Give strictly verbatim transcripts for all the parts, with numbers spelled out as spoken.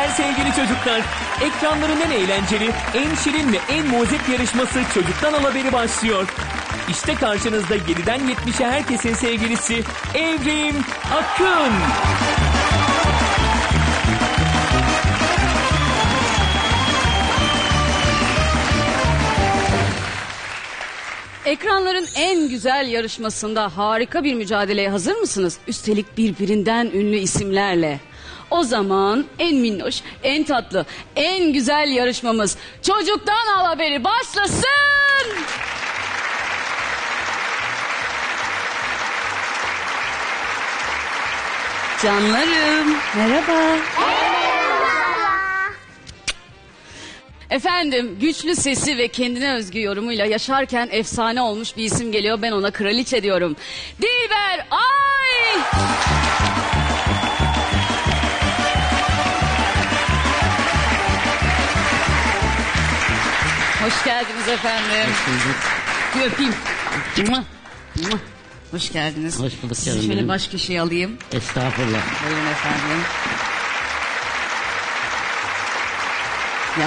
sevgili çocuklar. Ekranların en eğlenceli, en şirin ve en muzip yarışması Çocuktan Al Haberi başlıyor. İşte karşınızda yediden yetmişe herkesin sevgilisi Evrim Akın. Ekranların en güzel yarışmasında harika bir mücadeleye hazır mısınız? Üstelik birbirinden ünlü isimlerle. O zaman en minnoş, en tatlı, en güzel yarışmamız Çocuktan Al Haberi başlasın. Canlarım, merhaba. Efendim, güçlü sesi ve kendine özgü yorumuyla yaşarken efsane olmuş bir isim geliyor. Ben ona kraliçe diyorum. Dilber Ay! Hoş geldiniz efendim. Hoş bulduk. Bir öpeyim. Hoş geldiniz. Hoş bulduk. Sizi şöyle baş köşeye alayım. Estağfurullah. Buyurun efendim. Ya.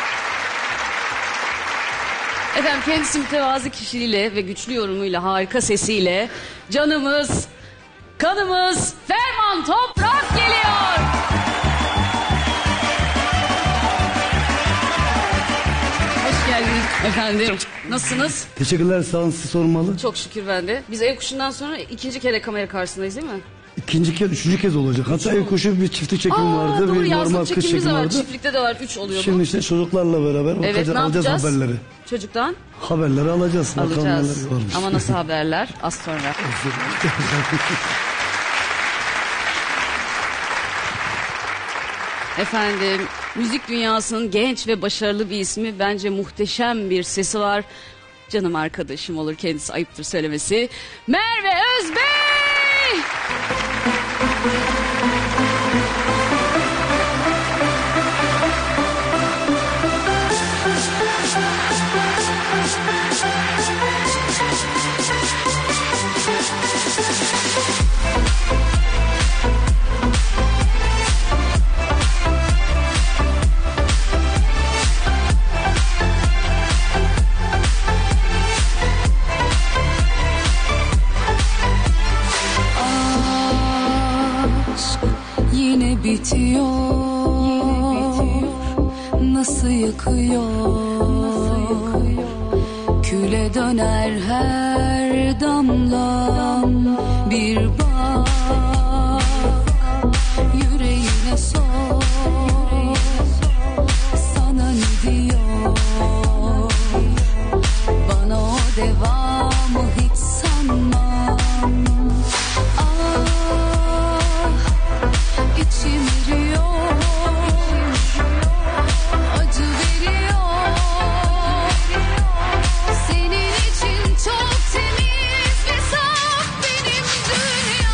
Efendim kendisi mütevazı kişiliğiyle ve güçlü yorumuyla, harika sesiyle canımız, kanımız Ferman Toprak geliyor. Hoş geldiniz efendim. Nasılsınız? Teşekkürler, sağ olun, sizi sormalı. Çok şükür ben de. Biz ev kuşundan sonra ikinci kere kamera karşısındayız değil mi? İkinci kez, üçüncü kez olacak. Hatta ev kuşu bir çiftlik çekim Aa, vardı, doğru, bir normal yazlık kış çekimimiz çekimi var. vardı. Çiftlikte de var, üç oluyor bu. Şimdi işte çocuklarla beraber Evet, bakacağız, ne alacağız yapacağız? haberleri. Çocuktan? Haberleri alacağız. bakalım Alacağız. neler varmış. Ama nasıl haberler? Az sonra. Efendim, müzik dünyasının genç ve başarılı bir ismi, bence muhteşem bir sesi var. Canım arkadaşım olur kendisi, ayıptır söylemesi. Merve Özbey! Yine bitiyor, nasıl yakıyor, küle döner her damlam. Bir bak, yüreğine sor, sana ne diyor, bana o devamı hiç sanmam. İçim eriyor, acı veriyor. Senin için çok temiz ve saf benim dünyam.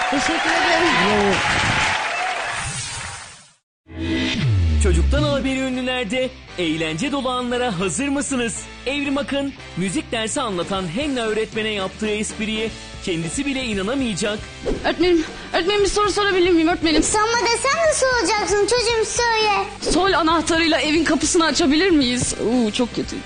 Teşekkür ederim. Çocuktan haberi ünlülerde eğlence dolu anlara hazır mısınız? Evrim Akın, müzik dersi anlatan Henna öğretmene yaptığı espriye kendisi bile inanamayacak. Öğretmenim, öğretmenim bir soru sorabilir miyim öğretmenim? Sana desem nasıl olacaksın çocuğum söyle. Sol anahtarıyla evin kapısını açabilir miyiz? Uuu çok kötüydü.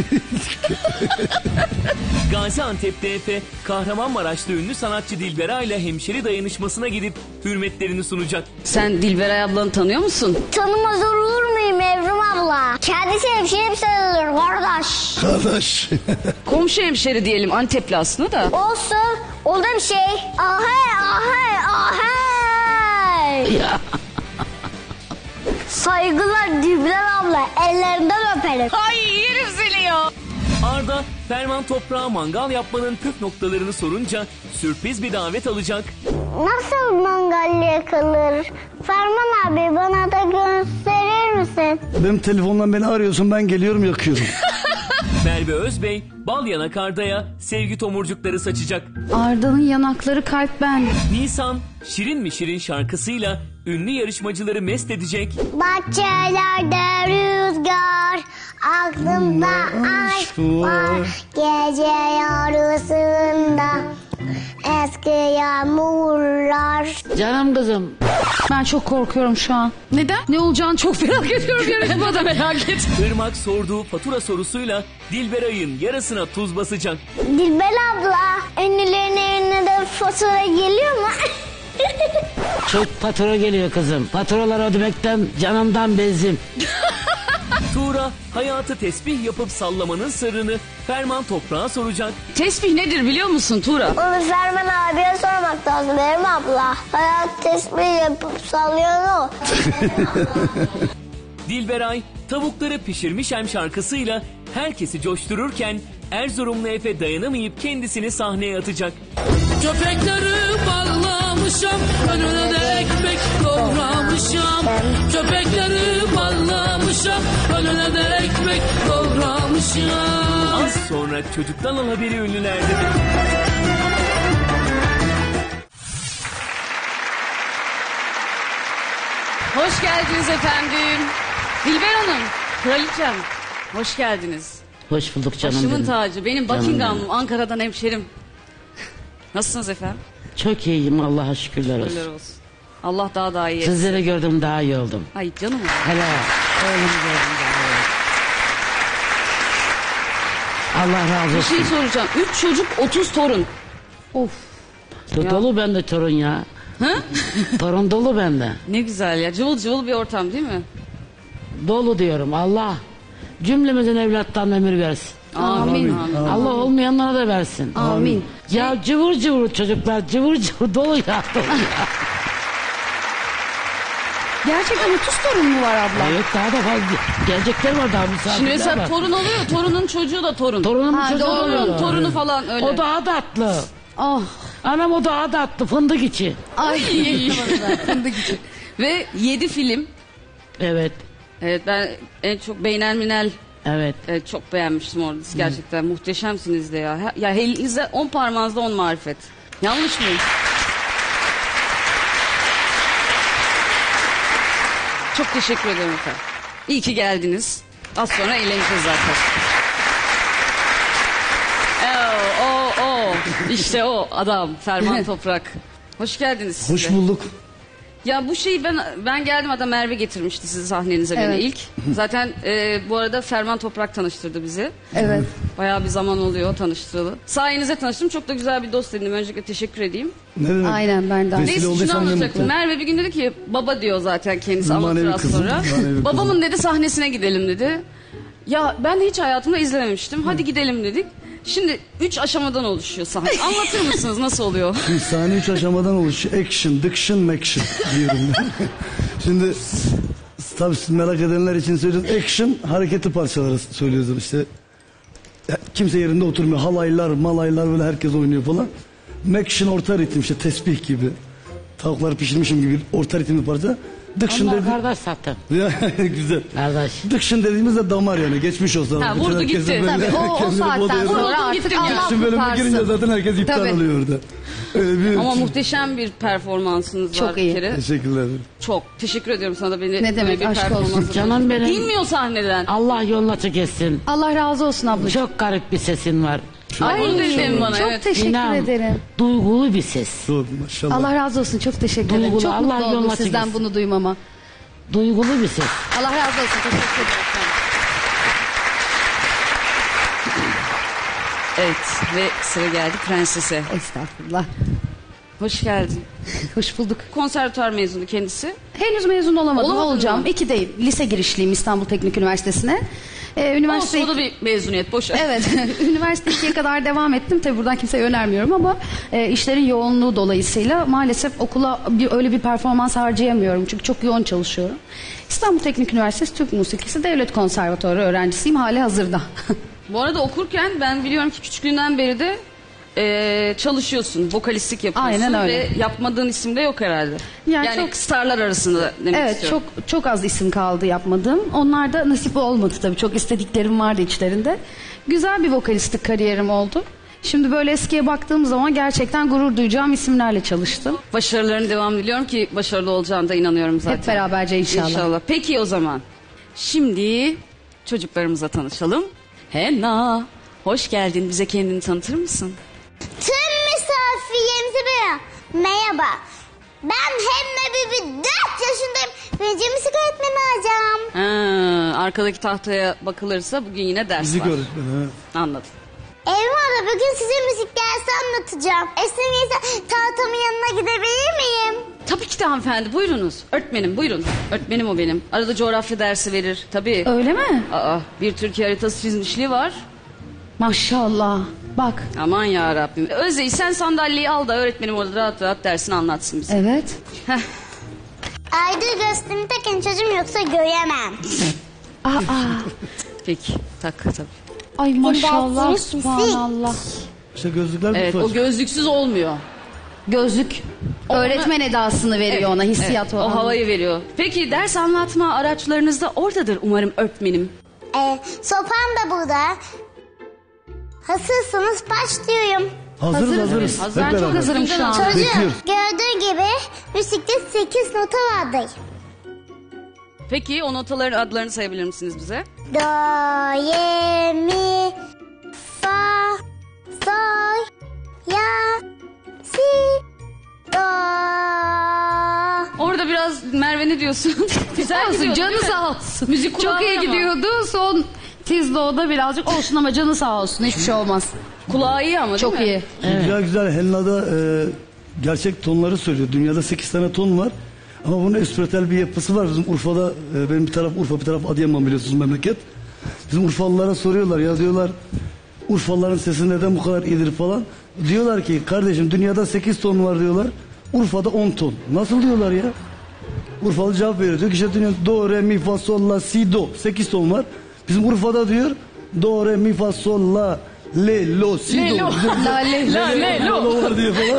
Gaziantep'te Efe, Kahramanmaraş'ta ünlü sanatçı Dilbera ile hemşeri dayanışmasına gidip hürmetlerini sunacak. Sen Dilberay ablanı tanıyor musun? Tanımaz olur muyum Evrim abla? Kendisi hemşire sayılır kardeş. Kardeş. Komşu hemşeri diyelim, Antepli aslında da. Olsun. O da bir şey. Ahey ahey ahey. Saygılar Dilber abla. Ellerinden öperim. Ay yerim seni ya. Arda, Ferman Toprağa mangal yapmanın püf noktalarını sorunca sürpriz bir davet alacak. Nasıl mangal yakılır? Ferman abi bana da gösterir misin? Benim telefondan beni arıyorsun, ben geliyorum yakıyorum. Merve Özbey, bal yanak Arda'ya sevgi tomurcukları saçacak. Arda'nın yanakları kalp ben. Nisan, Şirin mi Şirin şarkısıyla ünlü yarışmacıları mest edecek. Bahçelerde rüzgar, aklımda aşk var. Gece yarısında eski yağmurlar. Canım kızım. Ben çok korkuyorum şu an. Neden? Ne olacağını çok merak ediyorum. Yarışma da merak et. Irmak sorduğu fatura sorusuyla Dilberay'ın yarısına tuz basacak. Dilber abla, ünlülerin evine de fatura geliyor mu? Çok fatura geliyor kızım. Faturaları ödemekten canımdan bezdim. Tuğra, hayatı tesbih yapıp sallamanın sırrını Ferman Toprağa soracak. Tesbih nedir biliyor musun Tuğra? Onu Ferman abiye sormak lazım Evrim abla. Hayat tesbih yapıp sallıyor o. Dilberay, tavukları pişirmişem şarkısıyla herkesi coştururken Erzurumlu Efe dayanamayıp kendisini sahneye atacak. Köpekleri bağlamışam, önüne de ekmek doğramışam. Köpekleri bağlamışam, önüne de ekmek doğramışam. Az sonra çocuktan al haberi ünlülerde. Hoş geldiniz efendim. Dilber Hanım, kraliçem. Hoş geldiniz. Hoş bulduk canım Başımın benim. tacı. Benim Canım Buckingham'ım, Ankara'dan hemşerim. Nasılsınız efendim? Çok iyiyim, Allah'a şükürler olsun. Şükürler olsun. Allah daha daha iyi etsin. Sizleri gördüm, daha iyi oldum. Ay canım. Hele oğlumu gördüm, daha iyi oldum. Allah razı Bir şey olsun. soracağım. Üç çocuk, otuz torun. Of. Do- Dolu bende torun ya. Ha? Torun dolu bende. Ne güzel ya. Cıvıl cıvıl bir ortam değil mi? Dolu diyorum. Allah cümlemizin evlattan ömür versin. Amin. Amin. Allah olmayanlara da versin. Amin. Ya cıvır cıvır çocuklar, cıvır cıvır dolu ya. Dolu ya. Gerçekten otuz torun mu var abla? Evet, daha da fazla gelecekler var, daha misafirler Şimdi mesela var. torun oluyor. Torunun çocuğu da torun. Torunumun Ha, çocuğu torunun oluyor. torunu falan öyle. O daha tatlı. Ah. Anam o daha tatlı, fındık içi. Ay. Fındık içi. Ve yedi film. Evet, Evet ben en çok Beynel Minel evet. evet, çok beğenmiştim orada. Siz gerçekten muhteşemsiniz de ya. Ya elinizde on parmağınızda on marifet. Yanlış mıyım? Çok teşekkür ederim efendim. İyi ki geldiniz. Az sonra eğleneceğiz zaten. Oo, o, o. İşte o adam Ferman Toprak. Hoş geldiniz siz Hoş de. bulduk. Ya bu şeyi ben ben geldim adam Merve getirmişti sizi sahnenize beni Evet. ilk. Zaten e, bu arada Ferman Toprak tanıştırdı bizi. Evet. Bayağı bir zaman oluyor tanıştıralı. Sayenizde tanıştım. Çok da güzel bir dost edindim. Öncelikle teşekkür edeyim. Ne demek? Aynen ben de. Vesile Neyse şunu olduysam ne anlatacaktım. mutlu. Merve bir gün dedi ki baba diyor zaten kendisi Manevi anlatır az kızım, sonra. manevi kızım. Babamın dedi sahnesine gidelim dedi. Ya ben de hiç hayatımda izlememiştim. Hadi gidelim dedik. Şimdi üç aşamadan oluşuyor sahne. Anlatır mısınız nasıl oluyor? Şimdi sahne üç aşamadan oluşuyor. Action, diction, maction diyorum ben. Şimdi tabii siz merak edenler için söylüyoruz. Action, hareketli parçaları söylüyoruz işte. Ya, kimse yerinde oturmuyor. Halaylar, malaylar böyle herkes oynuyor falan. Maction orta ritim işte tesbih gibi. Tavukları pişirmişim gibi orta ritimli parça. Diction Onlar dedi. kardeş zaten. Ya, güzel. Kardeş. Diction dediğimizde damar yani geçmiş olsa. Ha, Bütün vurdu herkese gitti. böyle Tabii o, o kendini saatten boğduyor. sonra Vuruldum artık gittim ya. Allah Diction bölümüne girince kurtarsın. zaten herkes iptal Tabii. oluyor orada. Öyle bir Ama muhteşem bir performansınız var Çok bir iyi. kere. Teşekkürler ederim. Çok. Teşekkür ediyorum sana da beni Ne demek, böyle bir aşk olsun. performansa Canım benim. İnmiyor sahneden. Allah yolunu açık etsin. Allah razı olsun ablacığım. Çok garip bir sesin var. Ay, bunu dedim bana. Çok Evet. teşekkür İnan, ederim. duygulu bir ses. Doğru maşallah. Allah razı olsun. Çok teşekkür ederim. Duygulu, Çok Allah mutlu oldum yolunu açık sizden etsin. bunu duymama. Duygulu bir ses. Allah razı olsun. Teşekkür ederim. Evet ve sıra geldi prensese. Estağfurullah. Hoş geldin. Hoş bulduk. Konservatuar mezunu kendisi. Henüz mezun olamadım. Olamadın Olacağım. mı? İkideyim. Lise girişliyim İstanbul Teknik Üniversitesi'ne. Ee, üniversite Olsun o da bir mezuniyet. Boş ver. Evet, üniversite ikiye kadar devam ettim. Tabii buradan kimseye önermiyorum ama e, işlerin yoğunluğu dolayısıyla maalesef okula bir, öyle bir performans harcayamıyorum. Çünkü çok yoğun çalışıyorum. İstanbul Teknik Üniversitesi Türk Musikisi Devlet Konservatuarı öğrencisiyim hali hazırda. Bu arada okurken ben biliyorum ki küçüklüğünden beri de e, çalışıyorsun. Vokalistlik yapıyorsun. Aynen öyle. Ve yapmadığın isim de yok herhalde. Yani Yani, çok- starlar arasında demek Evet, istiyorum. çok çok az isim kaldı yapmadığım. Onlar da nasip olmadı tabii. Çok istediklerim vardı içlerinde. Güzel bir vokalistlik kariyerim oldu. Şimdi böyle eskiye baktığım zaman gerçekten gurur duyacağım isimlerle çalıştım. Başarıların devam diliyorum ki başarılı olacağına da inanıyorum zaten. Hep beraberce inşallah. İnşallah. Peki o zaman. Şimdi çocuklarımızla tanışalım. Henna, hoş geldin. Bize kendini tanıtır mısın? Tüm misafirlerimize merhaba. Merhaba. Ben Henna Bibi, dört yaşındayım. Önce müzik öğretmeni olacağım. Ha, arkadaki tahtaya bakılırsa bugün yine ders Müzik var. öğretmeni. Evet. Anladım. Evim orada, bugün size müzik dersi anlatacağım. Esnemiyse tahtamın yanına gidebilir miyim? Tabii ki de hanımefendi, buyurunuz. Öğretmenim, buyurun. Öğretmenim o benim. Arada coğrafya dersi verir. Tabii. Öyle mi? Aa, bir Türkiye haritası çizmişliği var. Maşallah. Bak. Aman ya Rabbim. Özdeyiz, sen sandalyeyi al da öğretmenim orada rahat rahat dersini anlatsın bize. Evet. Heh. Aydır gösterimi takın çocuğum, yoksa göremem. Aa. Peki, tak tabii. Ay maşallah. Dersiniz Subhanallah. İşte gözlükler bir Evet, fark. o gözlüksüz olmuyor. Gözlük. Öğretmen edasını veriyor Evet, ona, hissiyat evet, o. o havayı veriyor. Peki ders anlatma araçlarınız da oradadır umarım öğretmenim. Ee, sopam da burada. Hazırsanız başlıyorum. Hazırız Hazırız hazırız. biz. Hazır. Hep Ben çok beraber. hazırım şu an. Çocuğum, Bekliyoruz. gördüğün gibi müzikte sekiz nota vardır. Peki o notaların adlarını sayabilir misiniz bize? Do, ye, mi, fa, sol, ya, si, do. Orada biraz Merve ne diyorsun? Güzel Olsun, gidiyordu, canı değil mi? sağ olsun. Müzik çok iyi kulağı ama. gidiyordu. Son tiz doğuda birazcık olsun ama canı sağ olsun. Hiçbir şey olmaz. Kulağı iyi ama değil Çok mi? iyi. Güzel güzel Henna'da e, gerçek tonları söylüyor. Dünyada sekiz tane ton var. Ama bunun espritüel bir yapısı var. Bizim Urfa'da, e, benim bir taraf Urfa, bir taraf Adıyaman biliyorsunuz memleket. Bizim Urfalılara soruyorlar ya, diyorlar Urfalıların sesi neden bu kadar iyidir falan. Diyorlar ki kardeşim dünyada sekiz ton var diyorlar. Urfa'da on ton. Nasıl diyorlar ya? Urfalı cevap veriyor. Diyor ki işte dünya do, re, mi, fa, sol, la, si, do. sekiz ton var. Bizim Urfa'da diyor do, re, mi, fa, sol, la, le, lo, si, Le, do. lo. La le. La, le, lo. Lo var diye falan.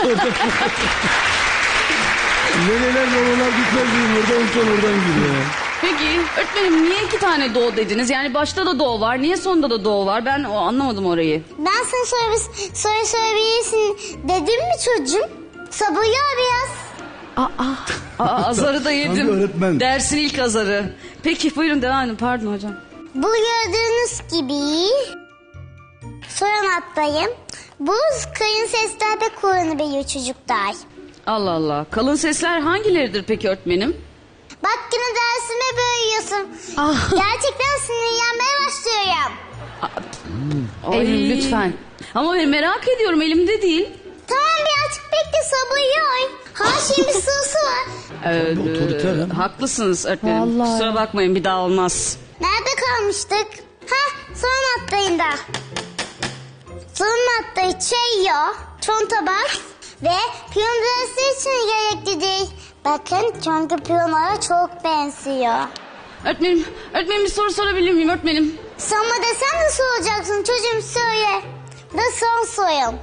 Nereler yollar gitmez diyeyim, oradan son oradan gidiyor. Peki öğretmenim niye iki tane do dediniz? Yani başta da do var. Niye sonda da do var? Ben o anlamadım orayı. Ben sana soru, soru sorabilirsin dedim mi çocuğum? Sabır ya biraz. Aa. Aa, azarı da yedim. Tam bir öğretmen. Dersin ilk azarı. Peki buyurun devam edin. Pardon hocam. Bu gördüğünüz gibi soran attayım. Bu kayın sesler pek kullanılıyor çocuklar. Allah Allah. Kalın sesler hangileridir peki öğretmenim? Bak yine dersime bölüyorsun. Ah. Gerçekten sinirlenmeye başlıyorum. Eylül, lütfen. Ama ben merak ediyorum, elimde değil. Tamam, birazcık bekle, sabır yok. Her şeyin bir sırası var. Ee, Otoriter ha. haklısınız öğretmenim. Vallahi. Kusura bakmayın, bir daha olmaz. Nerede kalmıştık? Ha, son attayında. Son attayı çeyo, çontabak ve piyon dersi için gereklidir. Bakın, çünkü piyonlara çok benziyor. Öğretmenim, öğretmenim bir soru sorabilir miyim öğretmenim? Sonra da sen de soracaksın çocuğum, söyle. Bu da son sorum.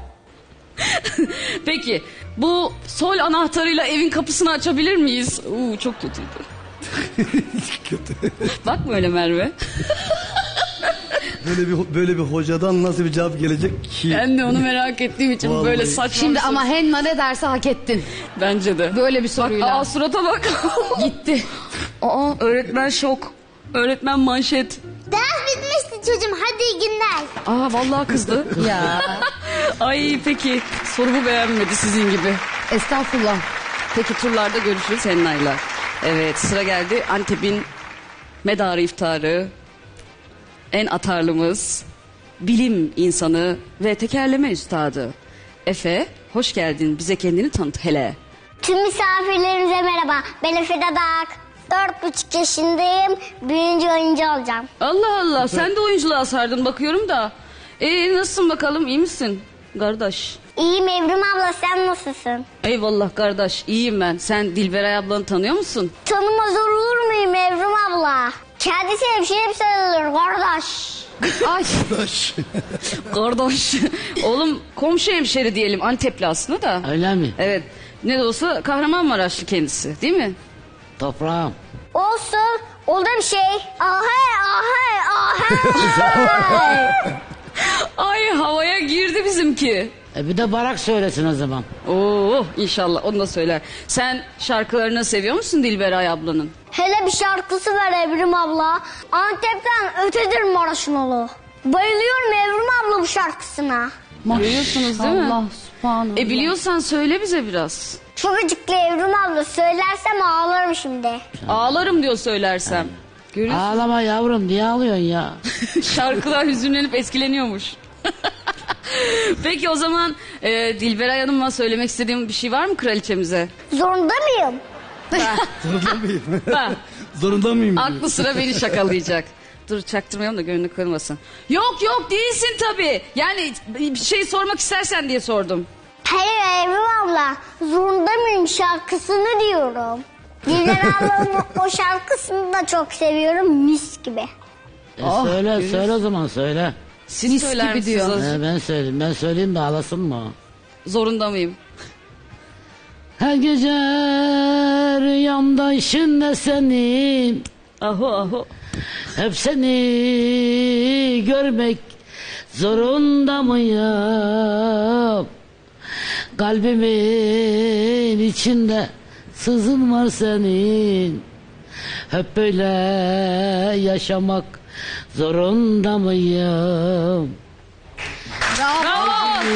Peki bu sol anahtarıyla evin kapısını açabilir miyiz? Uuu çok kötüydü. Kötü. Bakma öyle Merve. böyle bir böyle bir hocadan nasıl bir cevap gelecek ki? Ben de onu merak ettiğim için Vallahi. böyle saçma. Şimdi bir soru. ama Henna ne derse hak ettin. Bence de. Böyle bir soruyla. Aa surata bak. Gitti. Aa öğretmen şok. Öğretmen manşet. Ders bitmişti çocuğum. Hadi iyi günler. Aa vallahi kızdı. Ya. Ay peki sorumu beğenmedi sizin gibi. Estağfurullah. Peki turlarda görüşürüz Henna'yla. Evet sıra geldi Antep'in medarı iftarı. En atarlımız, bilim insanı ve tekerleme üstadı. Efe hoş geldin, bize kendini tanıt hele. Tüm misafirlerimize merhaba. Ben Efe Dadak. Dört buçuk yaşındayım. Birinci oyuncu olacağım. Allah Allah sen de oyunculuğa sardın bakıyorum da. Ee, nasılsın bakalım iyi misin kardeş? İyiyim Evrim abla, sen nasılsın? Eyvallah kardeş iyiyim ben. Sen Dilberay ablanı tanıyor musun? Tanımaz olur muyum Evrim abla? Kendisi hemşirem sayılır kardeş. Ay. Kardeş. Oğlum komşu hemşeri diyelim Antepli aslında da. Öyle mi? Evet ne de olsa Kahramanmaraşlı kendisi değil mi? Toprağım. Olsun. O da bir şey. Ahay ahay ahay. Ay havaya girdi bizimki. E bir de barak söylesin o zaman. Oo inşallah onu da söyler. Sen şarkılarını seviyor musun Dilberay ablanın? Hele bir şarkısı var Evrim abla. Antep'ten ötedir Maraşnalı. Bayılıyorum Evrim abla bu şarkısına. Görüyorsunuz değil mi? Allah subhanallah. E biliyorsan söyle bize biraz. Çok acıklı Evrim abla. Söylersem ağlarım şimdi. Ağlarım diyor söylersem. Görüyorsun. Ağlama yavrum, niye ağlıyorsun ya? Şarkılar hüzünlenip etkileniyormuş. Peki o zaman e, Dilberay Hanım'a söylemek istediğim bir şey var mı kraliçemize? Zorunda mıyım? Zorunda mıyım? Ha, Zorunda mıyım? diyor. aklı sıra beni şakalayacak. Dur çaktırmayalım da gönlü kırılmasın. Yok yok değilsin tabii. Yani bir şey sormak istersen diye sordum. Hayır Evrim abla. Zorunda mıyım şarkısını diyorum. Dilber ablamın o şarkısını da çok seviyorum. Mis gibi. E Oh, söyle, görüyorsun. söyle o zaman söyle. Siz Mis söyler gibi misiniz diyor. azıcık? E ben söyleyeyim, ben söyleyeyim de ağlasın mı o? Zorunda mıyım? Her gece rüyamda işin senin. Aho aho. Hep seni görmek zorunda mıyım? Kalbimin içinde sızın var senin. Hep böyle yaşamak zorunda mıyım? Bravo.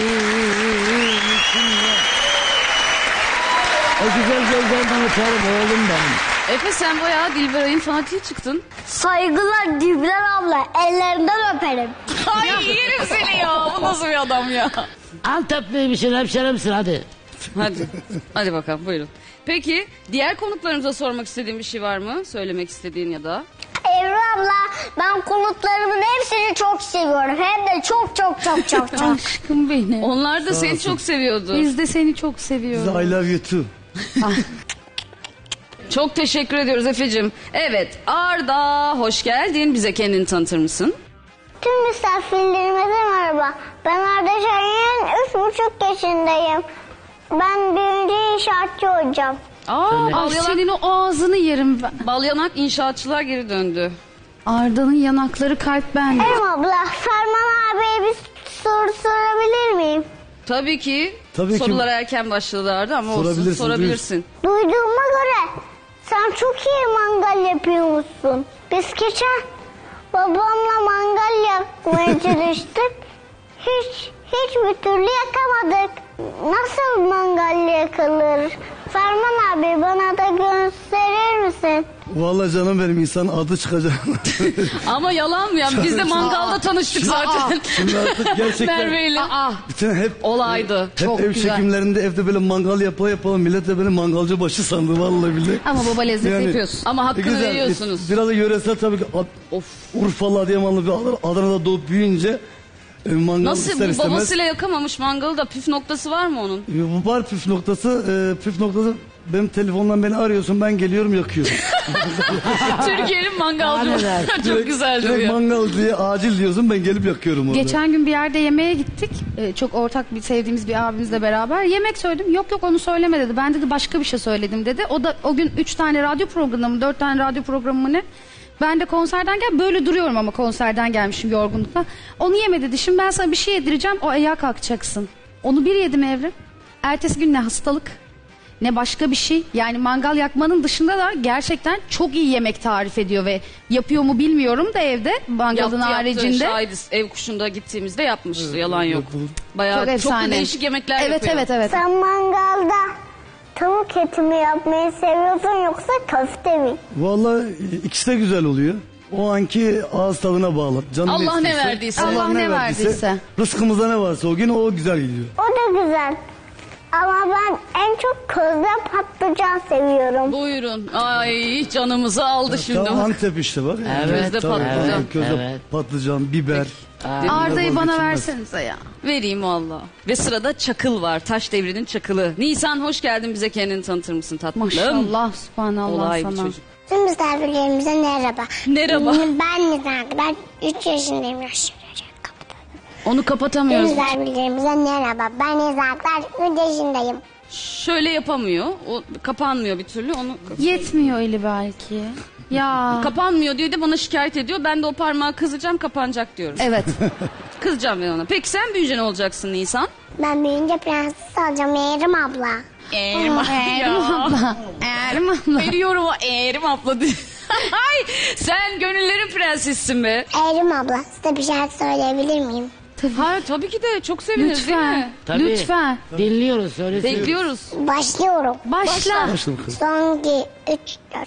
O güzel gözlerden öperim oğlum benim. Efe sen bayağı Dilberay'ın fanatiği çıktın. Saygılar Dilber abla. Ellerinden öperim. Ay yerim seni ya. Bu nasıl bir adam ya? Antepliymişsin, hemşeremsin hadi. Hadi. Hadi bakalım buyurun. Peki diğer konuklarımıza sormak istediğin bir şey var mı? Söylemek istediğin ya da? Evrim abla ben konuklarımın hepsini çok seviyorum. Hem de çok çok çok çok çok. Aşkım benim. Onlar da seni çok seviyordu. Biz de seni çok Bize seviyoruz. I love you too. Çok teşekkür ediyoruz Efe'cim. Evet Arda hoş geldin. Bize kendini tanıtır mısın? Tüm misafirlerimize merhaba. Ben Arda Şahin, üç buçuk yaşındayım. Ben birinci inşaatçı olacağım. Aa, Ay Balyanak, senin o ağzını yerim ben. Balyanak inşaatçılar geri döndü. Arda'nın yanakları kalp bende. Evrim abla, Ferman abiye bir soru sorabilir miyim? Tabii ki. Tabii ki. Sorular erken başladılardı ama olsun Sorabilirsin, sorabilirsin. Duyduğuma göre sen çok iyi mangal yapıyormuşsun. Biz geçen babamla mangal yakmaya çalıştık. Hiç, hiçbir türlü yakamadık. Nasıl mangal yakılır? Ferman abi bana da gösterir misin? Vallahi canım benim, insan adı çıkacak. Ama yalan mı ya? Biz de mangalda tanıştık zaten. Şimdi artık gerçekten Merve'yle. bütün hep Olaydı. hep Çok ev güzel. çekimlerinde evde böyle mangal yapa yapalım. Millet de beni mangalcı başı sandı vallahi billahi. Ama baba lezzet Yani- yapıyorsun. Ama E hakkını güzel. veriyorsunuz. E, Biraz da yöresel tabii ki Ad- Of. Urfalı, Adıyamanlı bir Adana- Adana'da doğup büyüyünce e, mangal Nasıl ister bu istemez. babasıyla yakamamış mangalı da püf noktası var mı onun? E, Var püf noktası. E, püf noktası benim telefondan beni arıyorsun, ben geliyorum yakıyorum. Türkiye'nin mangalcı. Hadi Çok Direkt- güzeldi bu direkt ya. mangal diye acil diyorsun, ben gelip yakıyorum orada. Geçen gün bir yerde yemeğe gittik. Ee, çok ortak bir sevdiğimiz bir abimizle beraber. Yemek söyledim. Yok yok onu söyleme dedi. Ben dedi başka bir şey söyledim dedi. O da o gün üç tane radyo programı mı, dört tane radyo programı mı ne? Ben de konserden gel böyle duruyorum ama konserden gelmişim yorgunlukla. Onu yeme dedi. Şimdi ben sana bir şey yedireceğim. O ayağa kalkacaksın. Onu bir yedim Evrim. Ertesi gün ne hastalık ne başka bir şey. Yani mangal yakmanın dışında da gerçekten çok iyi yemek tarif ediyor ve yapıyor mu bilmiyorum da evde mangalın Yaptı, haricinde. yaptı. Şahidiz. Ev kuşunda gittiğimizde yapmıştı. Yalan yok. yapılır. Bayağı Çok çok, efsane. da değişik yemekler Evet yapıyor. evet evet. Sen mangalda tavuk eti mi yapmayı seviyorsun yoksa köfte mi? Vallahi ikisi de güzel oluyor. O anki ağız tadına bağlı. Canım Allah ne istiyorsa, verdiyse. Allah ne verdiyse. Rızkımızda ne varsa o gün o güzel gidiyor. O da güzel. Ama ben en çok közde patlıcan seviyorum. Buyurun. Ay canımızı aldı şimdi. Tam Antep işte bak. Evet, Közde Tabii, patlıcan. tabii, közde Evet. patlıcan, biber. Arda'yı bana vazgeçilmez. versenize ya. Vereyim valla. Ve sırada çakıl var. Taş devrinin çakılı. Nisan hoş geldin, bize kendini tanıtır mısın tatlım? Maşallah subhanallah Olay bir sana. çocuk. Tüm misafirlerimize merhaba. Merhaba. Ben Nizam kadar üç yaşındayım. Yaşım Onu Tüm kapatamıyoruz. misafirlerimize merhaba. Ben Nizam kadar üç yaşındayım. Şöyle yapamıyor. O kapanmıyor bir türlü. Onu Yetmiyor eli belki. Ya. kapanmıyor diyor da bana şikayet ediyor. Ben de o parmağı kızacağım, kapanacak diyorum. Evet. Kızacağım ben ona. Peki sen büyüyünce ne olacaksın Nisan? Ben büyüyünce prenses olacağım Meryem abla. Erim abla. Erim abla. Veriyorum o Erim abla diye. Ay sen gönüllerin prensessin be. Meryem abla size bir şarkı söyleyebilir miyim? Ha tabii ki de çok seviniriz değil Lütfen. mi? Tabii. Lütfen. Dinliyoruz söylesin. Bekliyoruz. Başlıyorum. Başla. Başla bakalım. Son iki, üç, dört.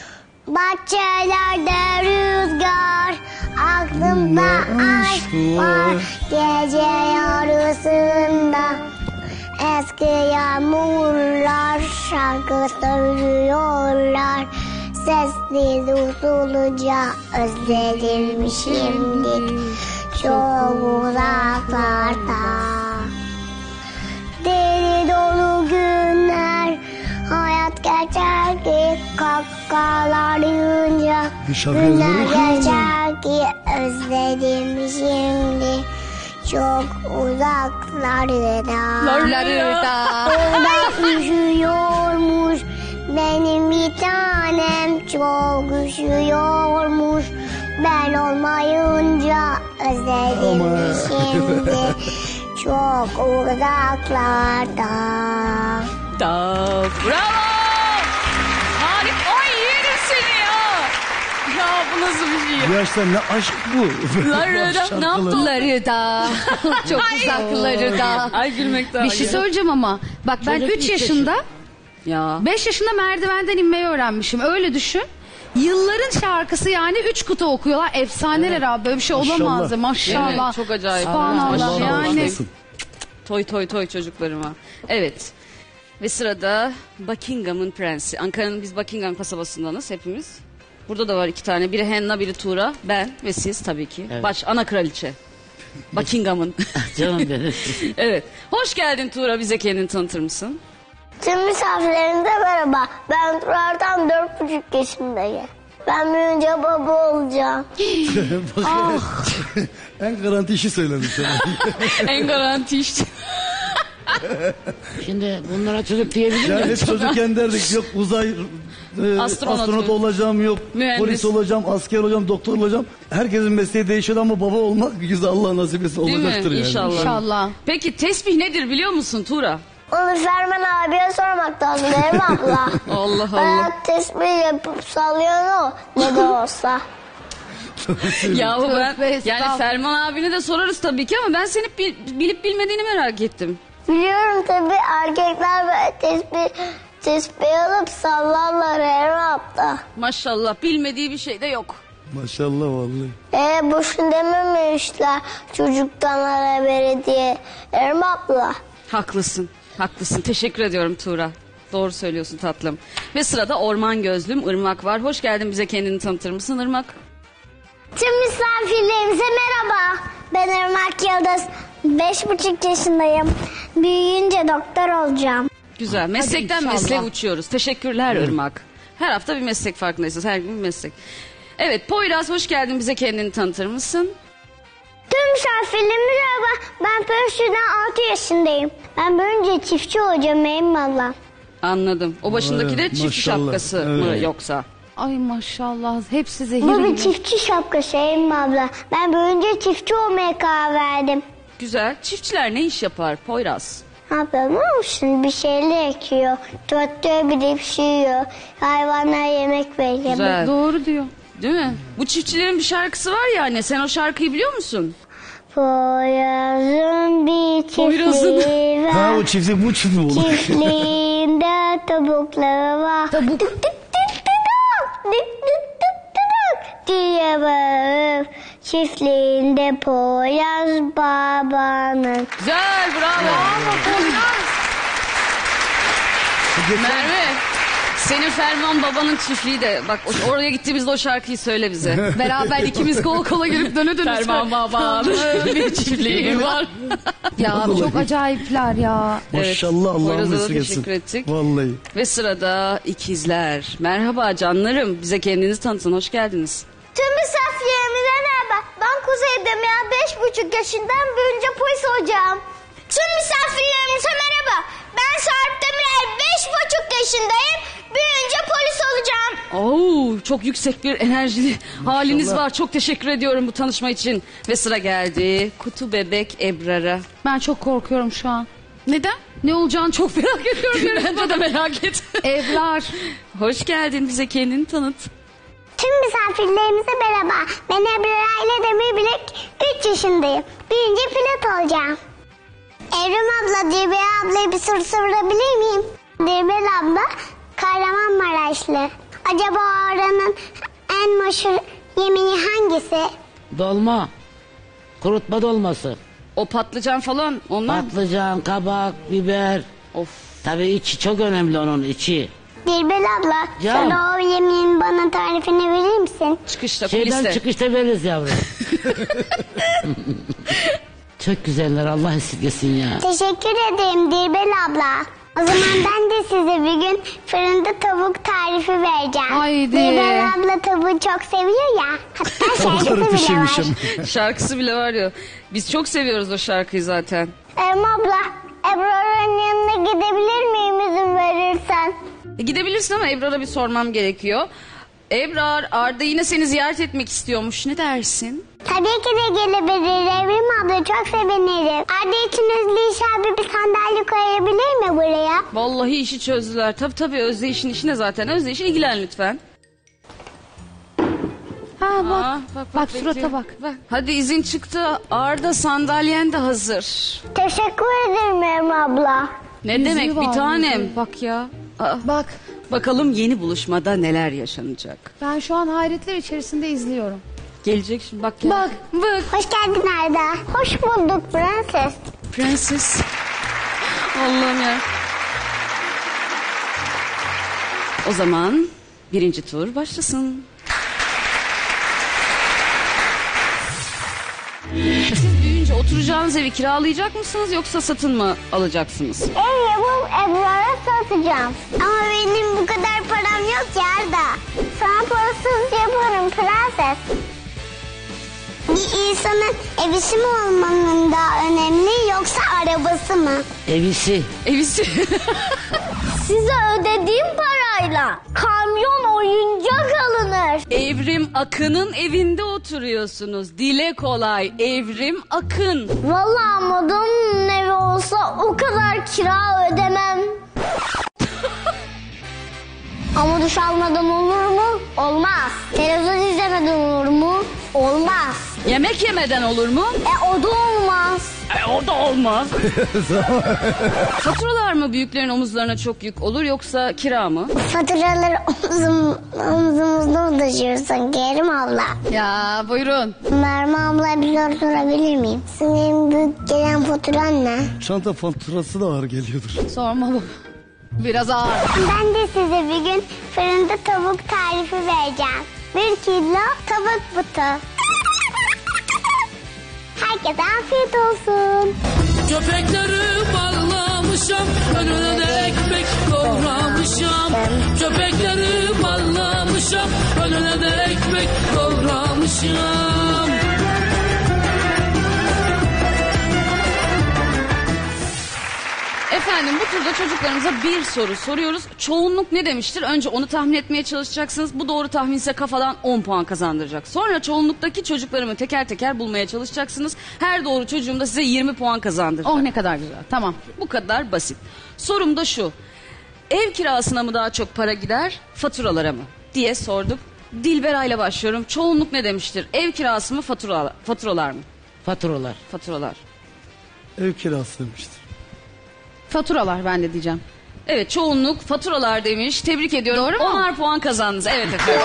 Bahçelerde rüzgar, aklımda aşk var. Gece yarısında eski yağmurlar şarkı söylüyorlar. Sessiz usulca özledim şimdi çok uzaklarda. Deli dolu günler, hayat geçer ki kahkahalar yığınca. Bir şarkı Günler yazarım. geçer ki özledim şimdi çok uzaklarda. Larlarda. Orada üşüyormuş benim bir tanem, çok üşüyormuş. Ben olmayınca özledim Ama. şimdi çok uzaklarda. Da bravo. Harika. Ay yerim seni ya. Ya bu nasıl bir şey ya? Bu yaşta ne aşk bu. Larlarda, Şarkılar. ne yaptın? Larlarda. Çok uzaklarda. Ay gülmekten. Bir şey söyleyeceğim ama. Bak ben Çocuk üç bir yaşında, Ya. beş yaşında merdivenden inmeyi öğrenmişim. Öyle düşün. Yılların şarkısı yani üç kutu okuyorlar. Efsaneler abi. Böyle bir şey Maşallah. olamazdı. Maşallah. Değil mi? Çok acayip. Subhanallah. Maşallah. Yani Başlasın. Toy toy toy çocuklarıma. Evet. Ve sırada Buckingham'ın prensi. Ankara'nın biz Buckingham kasabasındanız hepimiz. Burada da var iki tane. Biri Henna, biri Tuğra. Ben ve siz tabii ki. Evet. Baş ana kraliçe. Buckingham'ın. Canım benim. Evet. Hoş geldin Tuğra. Bize kendini tanıtır mısın? Tüm misafirlerimize merhaba. Ben Turar'dan dört buçuk yaşındayım. Ben büyüyünce baba olacağım. En garanti işi söyledim sana. En garanti işte. Şimdi bunlara çocuk diyebilir Yani miyim? hep çocukken derdik yok uzay e, Astronot astronot, mu? olacağım, yok Mühendis. polis olacağım, asker olacağım, doktor olacağım. Herkesin mesleği değişiyor ama baba olmak yüzde Allah nasip etsin Değil mi? olacaktır yani. İnşallah. inşallah. Peki tesbih nedir biliyor musun Tuğra? Onu Ferman abiye sormak lazım değil mi abla? Allah Allah. Ayak tesbih yapıp sallıyor o ne de olsa. Yahu ben Tövbe yani estağfurullah. Ferman abine de sorarız tabii ki ama ben senin bil- bilip bilmediğini merak ettim. Biliyorum tabii erkekler böyle tesbih, tesbih alıp sallarlar her hafta. Maşallah bilmediği bir şey de yok. Maşallah vallahi. E boşun dememişler çocuktan haberi diye. Erm abla. Haklısın. Haklısın. Teşekkür ediyorum Tuğra. Doğru söylüyorsun tatlım. Ve sırada orman gözlüm Irmak var. Hoş geldin, bize kendini tanıtır mısın Irmak? Tüm misafirlerimize merhaba. Ben Irmak Yıldız. Beş buçuk yaşındayım. Büyüyünce doktor olacağım. Güzel. Meslekten inşallah. mesleğe uçuyoruz. Teşekkürler Irmak. Her hafta bir meslek farkındayız. Her gün bir meslek. Evet Poyraz hoş geldin, bize kendini tanıtır mısın? Tüm misafirlerime merhaba. Ben Pörsü'den altı yaşındayım. Ben büyüyünce çiftçi olacağım eyvallah. Anladım. O başındaki de Evet, çift maşallah. şapkası mı Evet. yoksa? Ay maşallah hepsi zehir Bu bir gibi. çiftçi şapkası Evrim abla. Ben büyüyünce çiftçi olmaya karar verdim. Güzel. Çiftçiler ne iş yapar Poyraz? Ne yapıyor biliyor musun? Bir şeyler ekiyor. Traktör bir pişiriyor. Hayvanlara yemek veriyor. Güzel. Doğru diyor. Değil mi? Bu çiftçilerin bir şarkısı var ya anne. Sen o şarkıyı biliyor musun? Poyraz'ın bir Poyraz'ın. çiftliği var. Ha o çiftlik bu çift mi oldu? Çiftliğinde tavukları var. Tavuk. Tık tık tık tık tık tık tık tık diye bağırır. Çiftliğinde Poyraz babanın. Güzel. Bravo. Merve. Senin Ferman babanın çiftliği de. Bak o- oraya gittiğimizde o şarkıyı söyle bize. Beraber ikimiz kol kola girip döne döne. Ferman babanın bir çiftliği var. Ya çok acayipler ya. Maşallah Allah'ım Poyraz'a da esirgesin. teşekkür ettik. Vallahi. Ve sırada ikizler. Merhaba canlarım. Bize kendinizi tanıtın. Hoş geldiniz. Tüm misafirlerimize merhaba. Ben Kuzey Demir, beş buçuk yaşından büyünce polis olacağım. Tüm misafirlerimize merhaba. Ben Sarp Demirel, beş buçuk yaşındayım. Büyünce polis olacağım. Oo, çok yüksek bir enerjili haliniz var. Çok teşekkür ediyorum bu tanışma için. Ve sıra geldi Kutu Bebek Ebrar'a. Ben çok korkuyorum şu an. Neden? Ne olacağını çok merak ediyorum. Bence de merak et. Ebrar. Hoş geldin, bize kendini tanıt. Tüm misafirlerimize merhaba. Ben Ebrar Aile Demirbilek, üç yaşındayım. Büyünce pilot olacağım. Evrim abla, Dirbel ablayı bir soru sorabilir miyim? Dirbel abla Kahramanmaraşlı. Acaba oranın en meşhur yemeği hangisi? Dolma. Kurutma dolması. O patlıcan falan onlar mı? Patlıcan, kabak, biber. Of. Tabii içi çok önemli onun içi. Dirbel abla, Canım. sana o yemeğin bana tarifini verir misin? Çıkışta Şeyden kuliste. çıkışta veririz yavrum. Çok güzeller, Allah esirgesin ya. Teşekkür ederim Dirbel abla. O zaman ben de size bir gün fırında tavuk tarifi vereceğim. Haydi. Dirbel abla tavuğu çok seviyor ya. Hatta şarkısı Tavukları bile var. pişirmişim. Şarkısı bile var ya. Biz çok seviyoruz o şarkıyı zaten. Em abla, Ebrar'ın yanına gidebilir miyim izin verirsen? E, gidebilirsin ama Ebrar'a bir sormam gerekiyor. Ebrar, Arda yine seni ziyaret etmek istiyormuş. Ne dersin? Tabii ki de gelebilir Evrim abla, çok sevinirim. Arda için Özdeyiş abi bir sandalye koyabilir mi buraya? Vallahi işi çözdüler. Tabii tabii Özdeyiş'in işine zaten. Özdeyiş'e ilgilen lütfen. Ha bak. Aa, bak, surata bekliyor. bak. Hadi izin çıktı. Arda sandalyen de hazır. Teşekkür ederim Evrim abla. Ne Yüzüğü demek bir var, tanem. yüzüğü. Bak ya. Aa, Bak. bakalım yeni buluşmada neler yaşanacak. Ben şu an hayretler içerisinde izliyorum. Gelecek şimdi bak ya. Bak. Bak. Hoş geldin Arda. Hoş bulduk prenses. Prenses. Allah'ım ya. O zaman birinci tur başlasın. Siz büyüyünce oturacağınız evi kiralayacak mısınız yoksa satın mı alacaksınız? Ev yapıp Ebrar'a satacağım. Ama benim bu kadar param yok ki Arda. Sana parasız yaparım prenses. Bir insanın evisi mi olmanın daha önemli yoksa arabası mı? Evisi. Evisi. Size ödediğim parayla kamyon oyuncak alınır. Evrim Akın'ın evinde oturuyorsunuz. Dile kolay. Evrim Akın. Vallahi Madonna'nın evi olsa o kadar kira ödemem. Ama duş almadan olur mu? Olmaz. Televizyon izlemeden olur mu? Olmaz. Yemek yemeden olur mu? E o da olmaz. E, o da olmaz. Faturalar mı büyüklerin omuzlarına çok yük olur yoksa kira mı? Faturaları omzum, omzumuzda taşıyorsun Kerim abla. Ya buyurun. Merve abla bir soru sorabilir miyim? Senin büyük gelen faturan ne? Çanta faturası da ağır geliyordur. Sorma bu. Biraz ağır. Ben de size bir gün fırında tavuk tarifi vereceğim. Bir kilo tavuk butu. Herkese afiyet olsun. Köpekleri bağlamışam, önüne de ekmek doğramışam. Köpekleri bağlamışam, önüne de ekmek doğramışam. Efendim bu turda çocuklarımıza bir soru soruyoruz. Çoğunluk ne demiştir? Önce onu tahmin etmeye çalışacaksınız. Bu doğru tahminse kafadan on puan kazandıracak. Sonra çoğunluktaki çocuklarımı teker teker bulmaya çalışacaksınız. Her doğru çocuğum da size yirmi puan kazandıracak. Oh ne kadar güzel. Tamam. Bu kadar basit. Sorum da şu. Ev kirasına mı daha çok para gider, faturalara mı diye sorduk. Dilbera ile başlıyorum. Çoğunluk ne demiştir? Ev kirası mı, fatura, faturalar mı? Faturalar. Faturalar. Ev kirası demiştir. Faturalar ben de diyeceğim. Evet, çoğunluk faturalar demiş. Tebrik ediyorum. Doğru mu? onar puan kazandınız. Evet efendim.